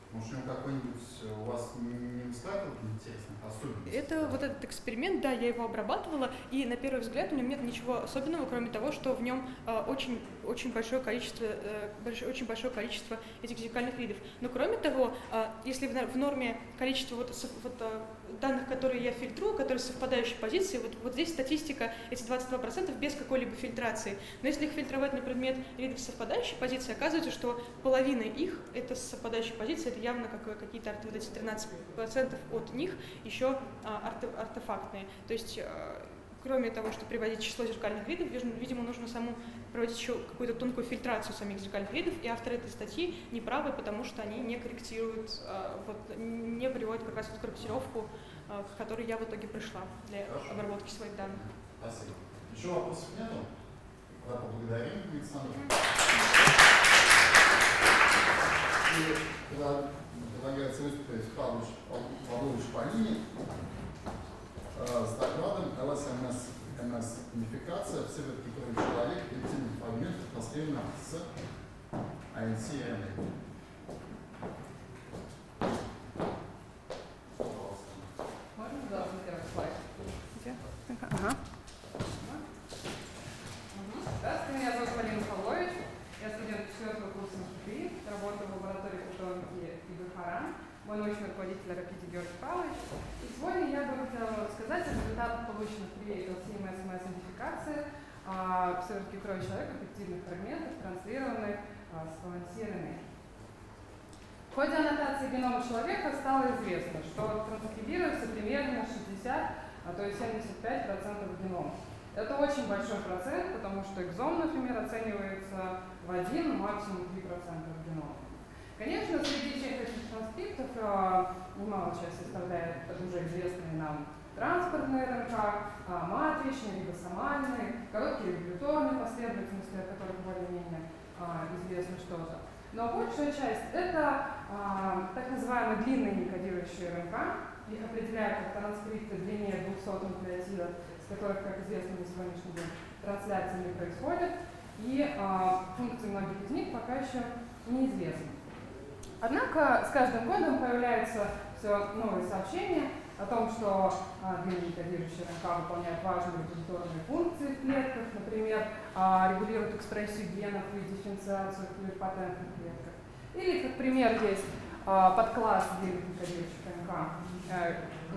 Может, у него какой-нибудь у вас не высказывал интересных особенностей? Это вот этот эксперимент, да, я его обрабатывала, и на первый взгляд в нем нет ничего особенного, кроме того, что в нем э, очень, очень большое количество, э, больш, очень большое количество этих зеркальных видов. Но кроме того, э, если в, в норме количество вот, вот, э, данных, которые я фильтрую, которые совпадающие позиции, вот, вот здесь статистика, эти двадцать два процента без какой-либо фильтрации. Но если их фильтровать на предмет видов совпадающей позиции, оказывается, что половина их это совпадающие позиции, это явно как, какие-то вот эти тринадцать процентов от них еще а, арте, артефактные. То есть, а, кроме того, что приводить число зеркальных видов, видимо, нужно саму проводить еще какую-то тонкую фильтрацию самих зеркальных видов, и авторы этой статьи не правы, потому что они не корректируют, а, вот, не приводят как раз вот корректировку, а, к которой я в итоге пришла для Хорошо. Обработки своих данных. Спасибо. Еще вопросов нету? Тогда поблагодарим Александру. И предлагается выступить Павлович Павлович Полини с докладом эл эс эм эс эм эс-идентификация в северке крови человека коллективных фрагментов, последовательно с эй эн си эр эн эй. Можно, здравствуйте, слайд? Ага. Здравствуйте, меня зовут Полина Павлович. Я студент четвертого курса эм эс пэ пэ, работаю в лаборатории фотоники Игорь Харам. Мой научный руководитель Рапити Георгий Павлович. И сегодня я бы хотела рассказать о результатах, полученных при эл си эм эс эм эс-идентификации в сыворотке крови человека эффективных фрагментов, транслированных с эл эн си эр эн эй. В ходе аннотации генома человека стало известно, что транскрибируется примерно шестьдесят, а то и семьдесят пять процентов генома. Это очень большой процент, потому что экзом, например, оценивается в один, максимум три процента генома. Конечно, среди всех этих транскриптов немалую часть составляет уже известные нам транспортные эр эн ка, матричные, рибосомальные, короткие регуляторные последовательности, о которых более-менее известно что-то. Но большая часть это а, так называемые длинные некодирующие эр эн ка. Их определяют как транскрипты длиннее двухсот нуклеотидов, с которых, как известно, на сегодняшний день трансляции не происходит. И а, функции многих из них пока еще неизвестны. Однако с каждым годом появляются все новые сообщения о том, что а, длинные кодирующие эр эн ка выполняют важные регуляторные функции в клетках, например, а, регулируют экспрессию генов и дифференциацию в плурипатентных клетках. Или, как пример, есть а, подкласс длинных кодирующих эр эн ка. Э,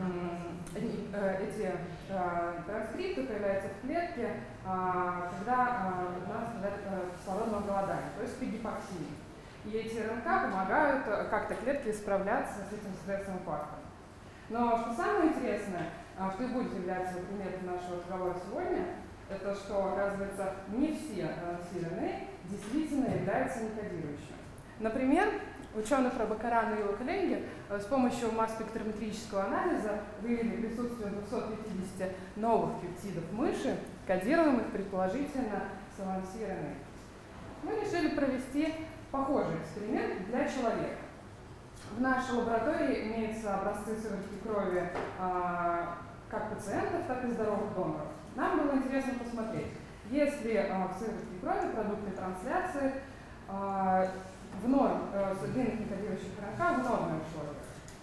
э, эти э, транскрипты появляются в клетке, э, когда э, надо страдать э, кислородного голодания, то есть при гипоксии. И эти эр эн ка помогают как-то клетке справляться с этим стрессовым фактором. Но что самое интересное, что и будет являться предметом нашего разговора сегодня, это что, оказывается, не все эл эн си эр эн эй действительно являются некодирующими. Например, ученые Прабхакаран и его коллеги с помощью масс-спектрометрического анализа выявили присутствие двухсот пятидесяти новых пептидов мыши, кодируемых предположительно с эл эн си эр эн эй. Мы решили провести похожий эксперимент для человека. В нашей лаборатории имеются образцы сыворотки крови а, как пациентов, так и здоровых доноров. Нам было интересно посмотреть, есть ли а, в сыворотке крови продукты трансляции а, в норме, а, длинных некодирующих эр эн ка в норме условиях.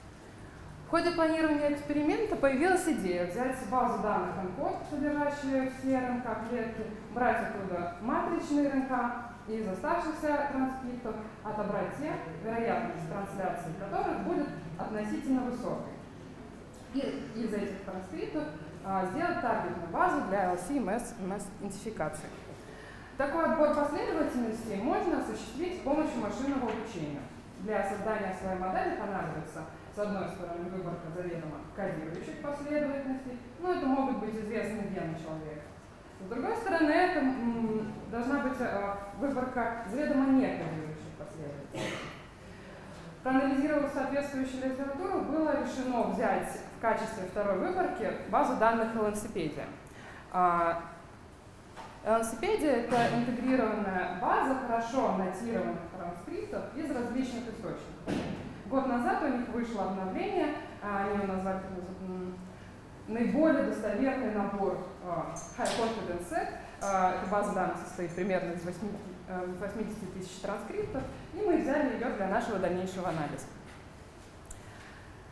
В ходе планирования эксперимента появилась идея взять базу данных эн-код, содержащие все эр эн ка-клетки, брать оттуда матричные эр эн ка, и из оставшихся транскриптов отобрать те, вероятность трансляции которых будет относительно высокой. И из этих транскриптов а, сделать таргетную базу для эл си эм эс-идентификации. Такой отбор последовательностей можно осуществить с помощью машинного обучения. Для создания своей модели понадобится, с одной стороны, выборка заведомо кодирующих последовательностей, но это могут быть известные гены человека. С другой стороны, это м, должна быть э, выборка заведомо не кодирующих последовательностей. Проанализировав соответствующую литературу, было решено взять в качестве второй выборки базу данных Элансипедия. Элансипедия — это интегрированная база хорошо аннотированных транскриптов из различных источников. Год назад у них вышло обновление, они его назвали наиболее достоверный набор uh, High Confidence Set. Uh, эта база данных состоит примерно из восьмидесяти тысяч транскриптов, и мы взяли ее для нашего дальнейшего анализа.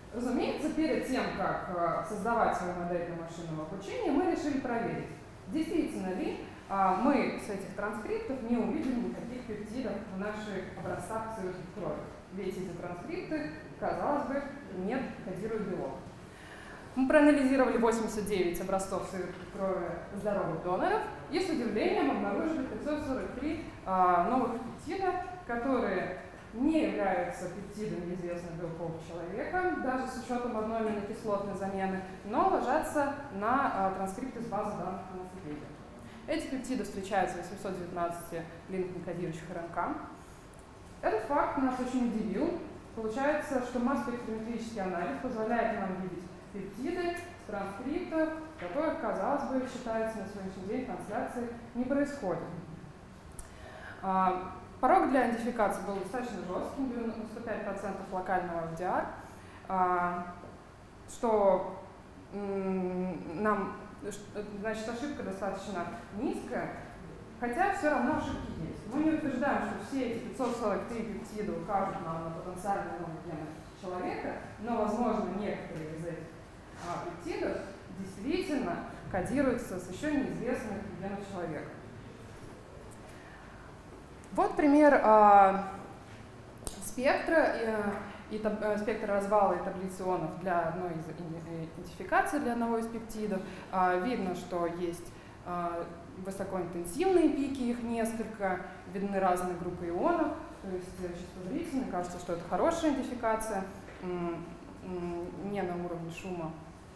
Разумеется, перед тем, как создавать свою модель для машинного обучения, мы решили проверить, действительно ли мы с этих транскриптов не увидели никаких пептидов в наших образцах свежей крови. Ведь эти транскрипты, казалось бы, не кодируют белок. Мы проанализировали восемьдесят девять образцов свежей крови здоровых доноров и с удивлением обнаружили пятьсот сорок три новых пептида, которые не являются пептидами известных белков человека, даже с учетом одной аминокислотной замены, но ложатся на транскрипты с базы данных энциклопедии. Эти пептиды встречаются в восемьсот девятнадцати линк-кодирующих РНК. Этот факт нас очень удивил. Получается, что масс-спектрометрический анализ позволяет нам видеть пептиды с транскриптов, которых, казалось бы, считается на сегодняшний день трансляции не происходит. А, порог для идентификации был достаточно жестким, девяносто пять процентов локального эф ди ар, а, что нам, значит, ошибка достаточно низкая, хотя все равно ошибки есть. Мы не утверждаем, что все эти пятьсот сорок три пептида укажут нам на потенциальный новый ген человека, но, возможно, некоторые из этих а, пептидов действительно кодируются с еще неизвестных генов человека. Вот пример а, спектра и, и таб, спектра развала и таблицы ионов для одной из идентификаций для одного из пептидов. А, видно, что есть а, высокоинтенсивные пики, их несколько, видны разные группы ионов, то есть чисто зрительно кажется, что это хорошая идентификация, не на уровне шума.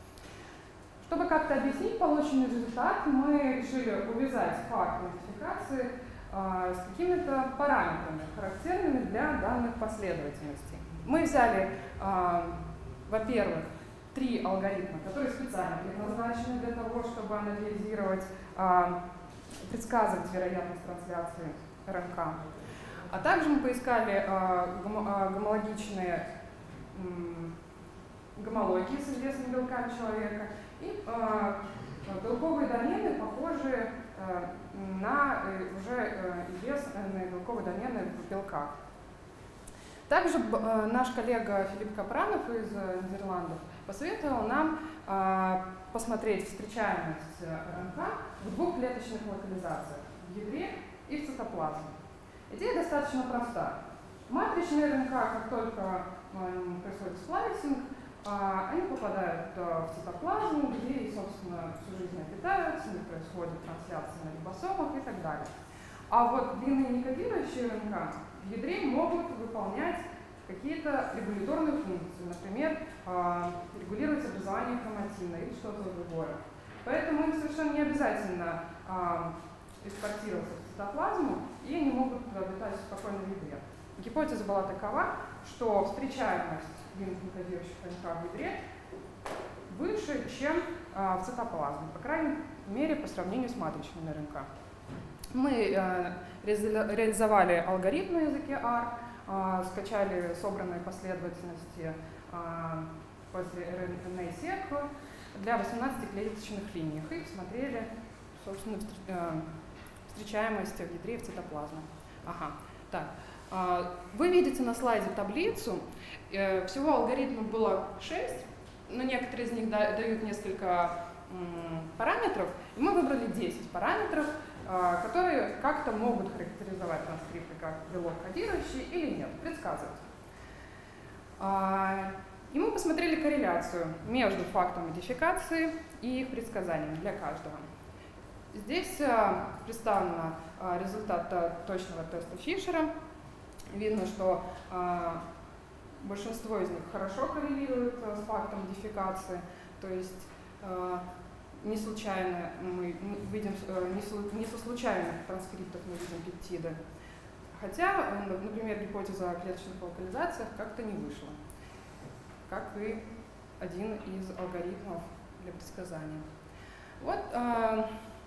Чтобы как-то объяснить полученный результат, мы решили увязать факт идентификации а, с какими-то параметрами, характерными для данных последовательностей. Мы взяли, а, во-первых, три алгоритма, которые специально предназначены для того, чтобы анализировать, а, предсказывать вероятность трансляции РНК. А также мы поискали а, гомо, а, гомологичные м, гомологии с известными белками человека и а, белковые домены, похожие а, на уже а, известные белковые домены в белках. Также а, наш коллега Филипп Капранов из Нидерландов посоветовал нам а, посмотреть встречаемость РНК в двух клеточных локализациях – в ядре и в цитоплазме. Идея достаточно проста. Матричные РНК, как только э, происходит сплайсинг, э, они попадают э, в цитоплазму, где, собственно, всю жизнь питаются, у них происходит трансляция на рибосомах и так далее. А вот длинные некодирующие РНК в ядре могут выполнять какие-то регуляторные функции, например, э, регулировать образование хроматина или что-то другое. Поэтому им совершенно не обязательно э, экспортироваться в цитоплазму, и они могут обитать в спокойном ядре. Гипотеза была такова, что встречаемость длиннокодирующих РНК в ядре выше, чем э, в цитоплазме, по крайней мере, по сравнению с матричными РНК. Мы э, реализовали алгоритм на языке ар, э, скачали собранные последовательности э, после эр эн эй-сек для восемнадцати клеточных линий и посмотрели, собственно, встречаемость в ядре и в цитоплазме. Ага. Так. Вы видите на слайде таблицу. Всего алгоритмов было шесть, но некоторые из них дают несколько параметров, и мы выбрали десять параметров, которые как-то могут характеризовать транскрипты как белок кодирующий или нет, предсказывать. И мы посмотрели корреляцию между фактом модификации и их предсказаниями для каждого. Здесь а, представлен а, результат а, точного теста Фишера. Видно, что а, большинство из них хорошо коррелирует а, с фактом модификации, то есть а, не случайно мы видим, а, не, слу, не со случайных транскриптов мы видим пептиды. Хотя, например, гипотеза о клеточных локализациях как-то не вышла, как и один из алгоритмов для предсказания. Вот а,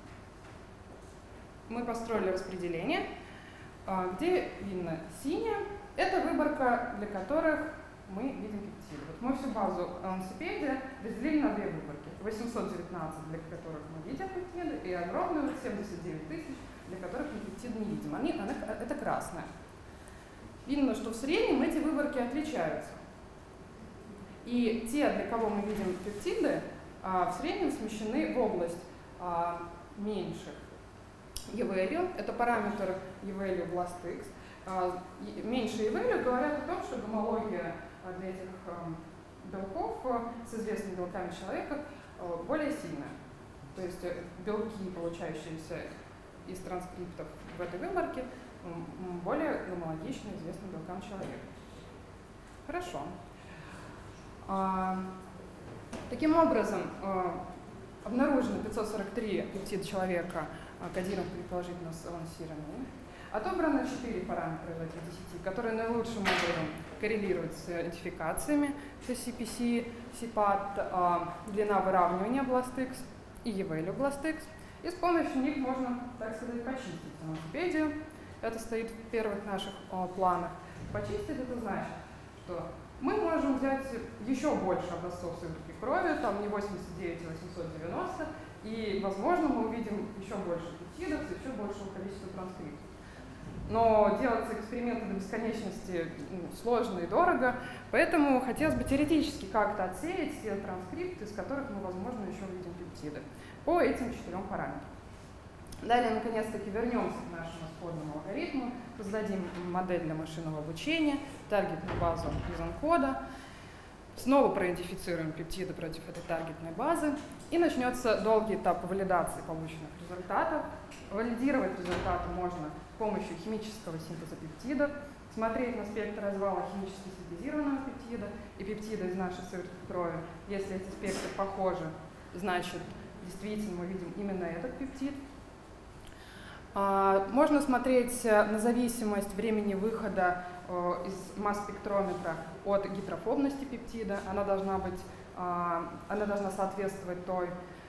мы построили распределение, а, где видно синее. Это выборка, для которых мы видим пептиды. Вот мы всю базу энциклопедии разделили на две выборки. восемьсот девятнадцать, для которых мы видим пептиды, и огромную семьдесят девять тысяч, для которых мы пептиды не видим. Они, она, это красное. Видно, что в среднем эти выборки отличаются. И те, для кого мы видим пептиды, в среднем смещены в область меньших E-value. Это параметр E-value BLAST-X. Меньше E-value говорят о том, что гомология для этих белков с известными белками человека более сильная. То есть белки, получающиеся из транскриптов в этой выборке, более гомологичны известным белкам человека. Хорошо. Таким образом, обнаружено пятьсот сорок три пептида человека, кодирован предположительно сбалансированными. Отобрано четыре параметра из этих десяти, которые наилучшим образом коррелируют с идентификациями си пи си, сипат, длина выравнивания BLAST-X и E-value BLAST-X. И с помощью них можно, так сказать, почистить велосипедию. Это стоит в первых наших о, планах. Почистить это значит, что мы можем взять еще больше образцов сыворотки крови, там не восемьдесят девять, а восемьсот девяносто, и, возможно, мы увидим еще больше пептидов с еще большего количества транскриптов. Но делать эксперименты до бесконечности ну, сложно и дорого, поэтому хотелось бы теоретически как-то отсеять те транскрипты, из которых мы, возможно, еще увидим пептиды по этим четырем параметрам. Далее, наконец-таки, вернемся к нашему спорному алгоритму, создадим модель для машинного обучения, таргетную базу из анкода, снова проидентифицируем пептиды против этой таргетной базы, и начнется долгий этап валидации полученных результатов. Валидировать результаты можно с помощью химического синтеза пептидов, смотреть на спектр развала химически синтезированного пептида и пептида из нашей сыворотки крови. Если эти спектры похожи, значит, действительно мы видим именно этот пептид. Можно смотреть на зависимость времени выхода из масс-спектрометра от гидрофобности пептида. Она должна быть, она должна соответствовать той,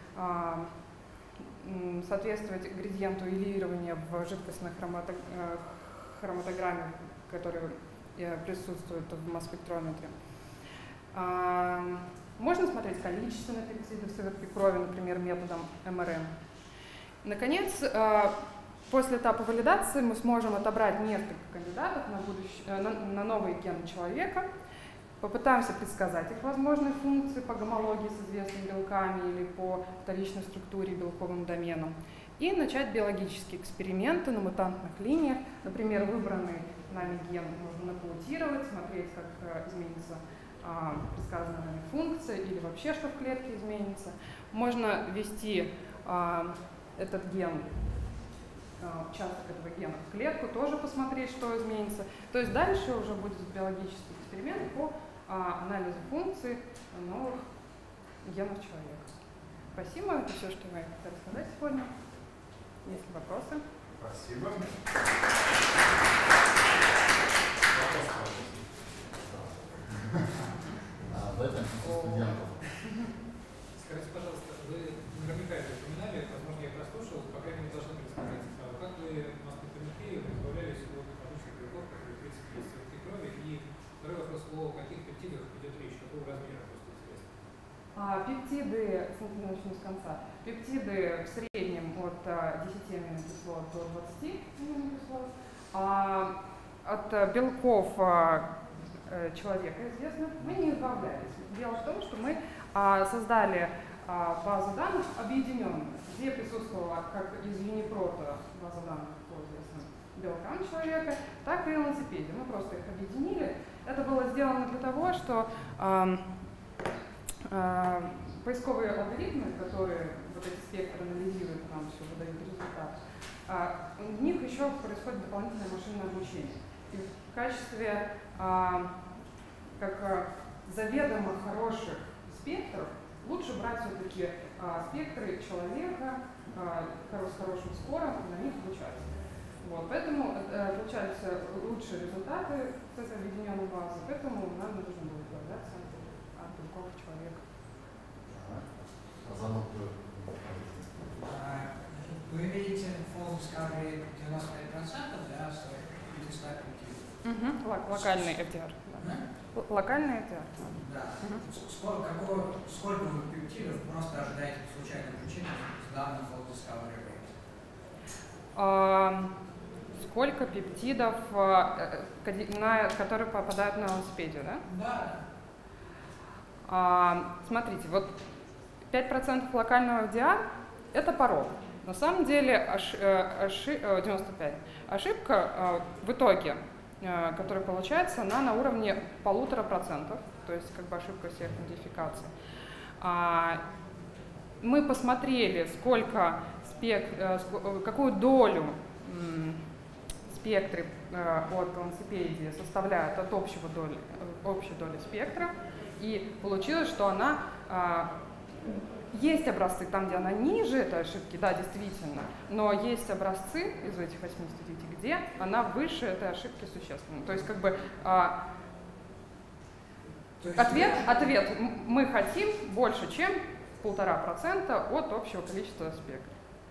соответствовать градиенту илирования в жидкостной хроматограмме, который присутствует в масс-спектрометре. Можно смотреть количественные пептиды в сыворотке крови, например, методом эм эр эм. Наконец, после этапа валидации мы сможем отобрать несколько кандидатов на, будущее, на, на новые гены человека, попытаемся предсказать их возможные функции по гомологии с известными белками или по вторичной структуре и белковым доменам, и начать биологические эксперименты на мутантных линиях. Например, выбранный нами ген можно нокаутировать, смотреть, как изменится а, предсказанная нами функция или вообще, что в клетке изменится. Можно ввести а, этот ген, участок этого гена в клетку, тоже посмотреть, что изменится. То есть дальше уже будет биологический эксперимент по а, анализу функций новых генов человека. Спасибо, это все, что я хотела сказать сегодня. Есть ли вопросы? Спасибо. Дайте студентам. Скажите, пожалуйста, вы наверняка это упоминали, возможно, я прослушал, по крайней мере, должны были сказать, как вы масс-спектрометрии избавлялись от обычных белков, которые в принципе есть в сыворотке крови, и второй вопрос, о каких пептидах идет речь, какого размера, просто интересно. А, пептиды, начну с конца, пептиды в среднем от десяти аминокислот до двадцати аминокислот, а, от белков а, человека известных мы не избавлялись. Дело в том, что мы а, создали а, базу данных объединенную, где присутствовала как из Юнипрота база данных по известным белкам человека, так и велосипеде. Мы просто их объединили. Это было сделано для того, что а, а, поисковые алгоритмы, которые вот эти спектры анализируют, нам все выдают результат, а, в них еще происходит дополнительное машинное обучение. И в качестве а, как а, заведомо хороших спектров лучше брать все-таки а, спектры человека а, с хорошим скором и на них обучаться. Вот, поэтому а, получались лучшие результаты с этой объединенной базы, поэтому нам нужно было избавляться от белков человека. Вы видите full discovery девяносто пять процентов, да, с пятисот пептидов? Угу, локальный эф ди ар. Да. Локальный эф ди ар. Да. Угу. Сколько, какого, сколько вы пептидов просто ожидаете по случайному причине с данным full discovery rate? А, сколько пептидов, а, на, которые попадают на велосипеде, да? Да. А, смотрите, вот пять процентов локального ди ар – это порог. На самом деле ошиб, ошиб, девяносто пять. Ошибка в итоге, которая получается, она на уровне полутора процентов, то есть как бы ошибка всех модификаций. Мы посмотрели, сколько спек, какую долю спектры от Lancipedie составляют от общего доли, общей доли спектра, и получилось, что она есть образцы там, где она ниже этой ошибки, да, действительно, но есть образцы из этих восьмидесяти девяти, где она выше этой ошибки существенно. То есть как бы а, есть ответ, ответ мы хотим больше, чем полтора процента от общего количества спектров.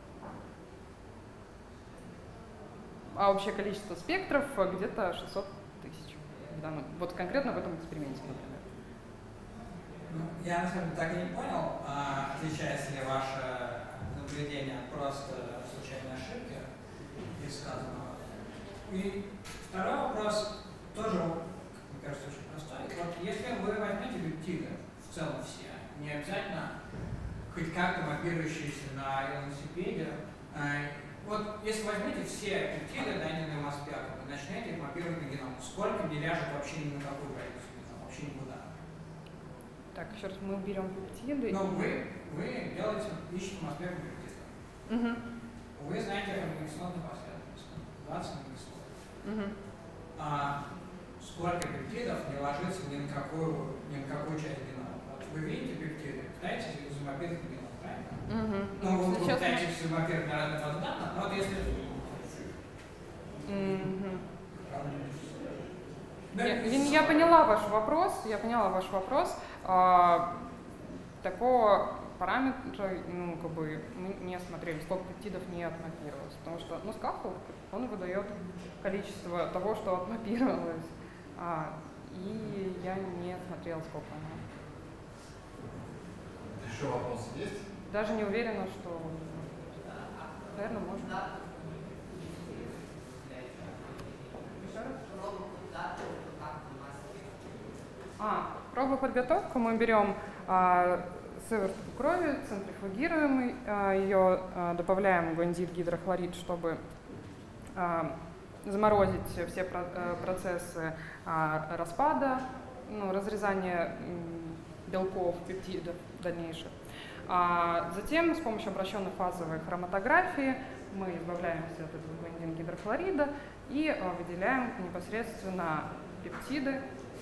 А общее количество спектров где-то шестьсот тысяч. Вот конкретно в этом эксперименте, например. Я, на самом деле, так и не понял, а, отличается ли ваше наблюдение от просто случайной ошибки из сказанного. И второй вопрос тоже, мне кажется, очень простой. Вот если вы возьмете пептиды, в целом все, не обязательно хоть как-то мапирующиеся на Lancipedie, а, вот если возьмете все пептиды, найденные в масс-спеках, и начнете их мапировать на геном, сколько не ляжет вообще ни на какую позицию генома, вообще никуда. Так, еще раз, мы берем пептиды. Но вы, вы делаете, ищете масс-спек пептидов. Угу. Вы знаете аминокислотную последовательность, двадцать аминокислот. Угу. А сколько пептидов не ложится ни на какую, ни на какую часть генома? Вот вы видите пептиды, пытаетесь их замапировать на геном, правильно? Угу. Ну, вы, вы пытаетесь их замапировать на разных базах данных, но вот если... Угу. Я, я поняла ваш вопрос, я поняла ваш вопрос. А, такого параметра, ну, как бы, мы не смотрели, сколько пептидов не отмапировалось, потому что, ну, скаффолд, он выдает количество того, что отмапировалось, а, и я не смотрела, сколько оно. Еще вопросы есть? Даже не уверена, что, наверное, можно. А, пробу подготовку мы берем а, сыворотку крови, центрифугируем а, ее, а, добавляем гуанидит гидрохлорид, чтобы а, заморозить все про, а, процессы а, распада, ну, разрезания м, белков, пептидов дальнейших. А затем с помощью обращенной фазовой хроматографии мы избавляемся от этого гуанидин гидрохлорида и а, выделяем непосредственно пептиды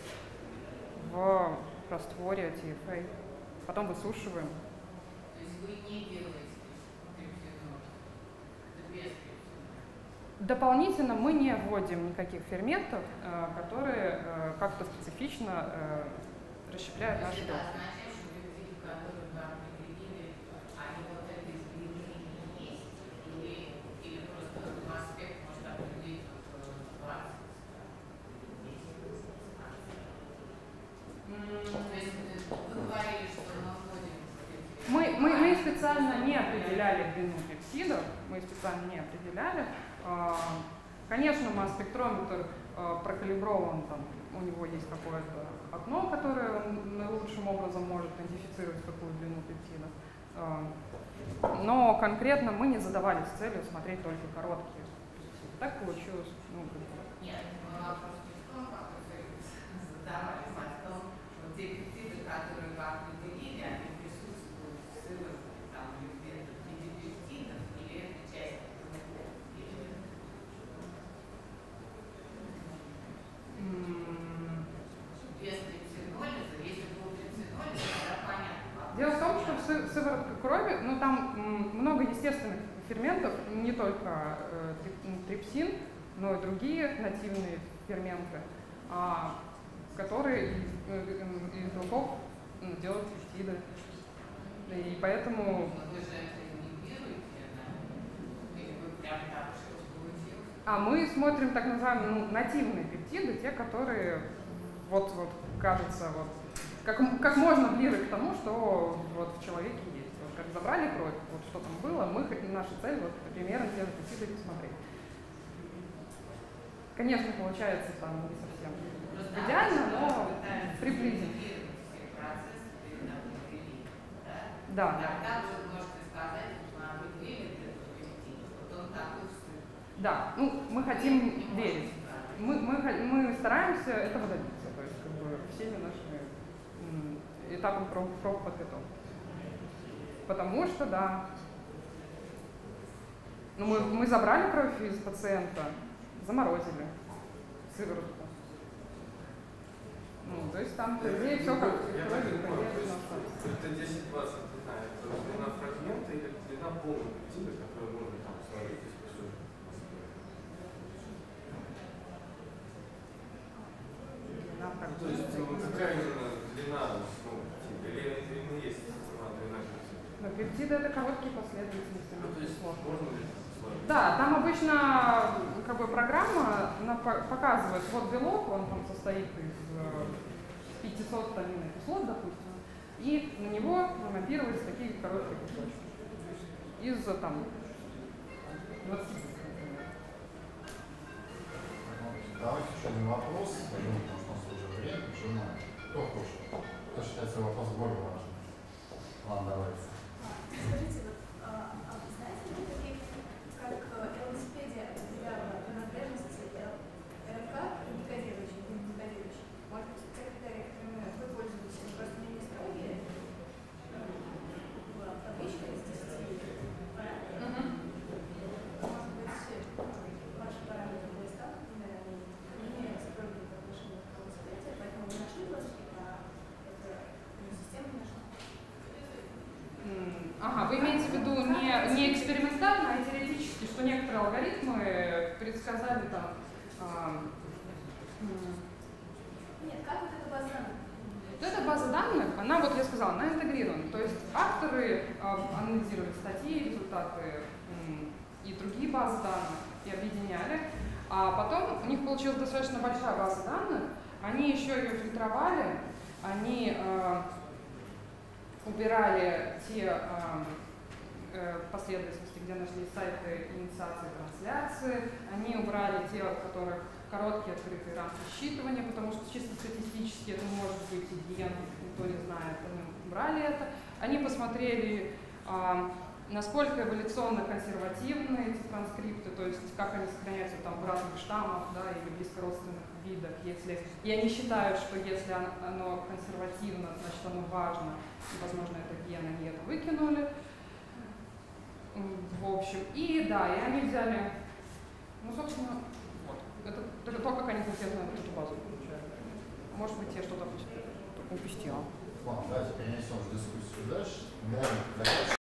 в растворе ти эф эй. Потом высушиваем. То есть вы не делаете трипсинол? Это без трипсинола? Дополнительно мы не вводим никаких ферментов, которые как-то специфично расщепляют наши белки. Это означает, что пептиды, которые вы определили, они вот этой длины не есть? Или, или просто масс-спек может определить двадцать? Мы, мы, мы специально не определяли длину пептидов, мы специально не определяли. Конечно, масс-спектрометр прокалиброван, там, у него есть какое-то окно, которое он наилучшим образом может идентифицировать, какую длину пептидов. Но конкретно мы не задавались целью смотреть только короткие. Так получилось. Ну, нет, вопрос не в том, как вы задавались, а в том, что те пептиды, которые вы определили, они присутствуют в сыворотке, там, в виде пептидов, или это часть этого пептида? Без трипсинолиза, если был трипсинолиз, тогда понятно. Дело в том, что в сыворотке крови, ну там много естественных ферментов, не только э, трипсин, но и другие нативные ферменты, а, которые из белков ну, делают пептиды. И поэтому... Вы же это ингибируете, да? Или вы прям так чувствуете? А мы смотрим так называемые ну, нативные пептиды, те, которые вот, вот кажется, вот, как, как можно ближе к тому, что вот в человеке есть. Вот, как забрали кровь, вот что там было, мы, наша цель вот, примерно те же пептиды посмотреть. Конечно, получается там не совсем идеально, но приблизим. Процесс Да. Тогда вы можете сказать, что вы верите в пептид, вот он такой супер. Да, ну мы хотим верить. Мы, мы, мы стараемся этого добиться, то есть как бы всеми нашими м, этапами проб, проб подготовки. Потому что, да, ну, мы, мы забрали кровь из пациента, заморозили сыворотку. Ну, то есть там, по идее, все как Я кровь, так не понял, то есть конечно. это десять-двадцать длина, это длина фрагмента или длина полного пептида, которую можно там сложить из кусочек? Длина То есть, ну, какая именно длина, ну, типа, или это именно есть сама длина пептида? Но пептиды — это короткие последовательности. Ну, то есть, можно ли сложить? Да, там обычно как бы программа она показывает, вот белок, он там состоит из пятисот аминокислот, допустим, и на него намапировались такие короткие кусочки. Из там двадцати. Давайте еще один вопрос, потому что у нас уже время поджимает. Кто хочет? Кто считает свой вопрос более важным? Ладно, давайте. Скажите, вот, а, а вы знаете ли таких, как велосипеде определяла принадлежность РФК и некодирующих, и некодирующих? Может быть, те критерии, которыми вы пользуетесь, они просто менее строгие? Была табличка из десяти параметров. Может быть, ваши параметры были стандартными, они менее строгие по отношению к велосипеде, поэтому вы нашли логику, а это система не нашла? Ага, вы имеете в виду не, не экспериментально, а теоретически, что некоторые алгоритмы предсказали там... А, Нет, как вот эта база данных? Вот эта база данных, она, вот я сказала, она интегрирована. То есть авторы а, анализировали статьи, результаты м, и другие базы данных и объединяли. А потом у них получилась достаточно большая база данных, они еще ее фильтровали, они... А, убирали те э, э, последовательности, где нашли сайты инициации трансляции, они убрали те, у которых короткие открытые рамки считывания, потому что чисто статистически это не может быть ген, никто не знает, они убрали это. Они посмотрели, э, насколько эволюционно консервативны эти транскрипты, то есть как они сохраняются там в разных штаммах, да, или близкородственных видах, если, и они считают, что если оно, оно консервативно, значит оно важно, и, возможно, это ген, они это выкинули. В общем, и да, и они взяли, ну, собственно, вот, это, это то, как они конкретно эту базу получают. Может быть, я что-то упустила. Ладно, давайте перенесем дискуссию дальше.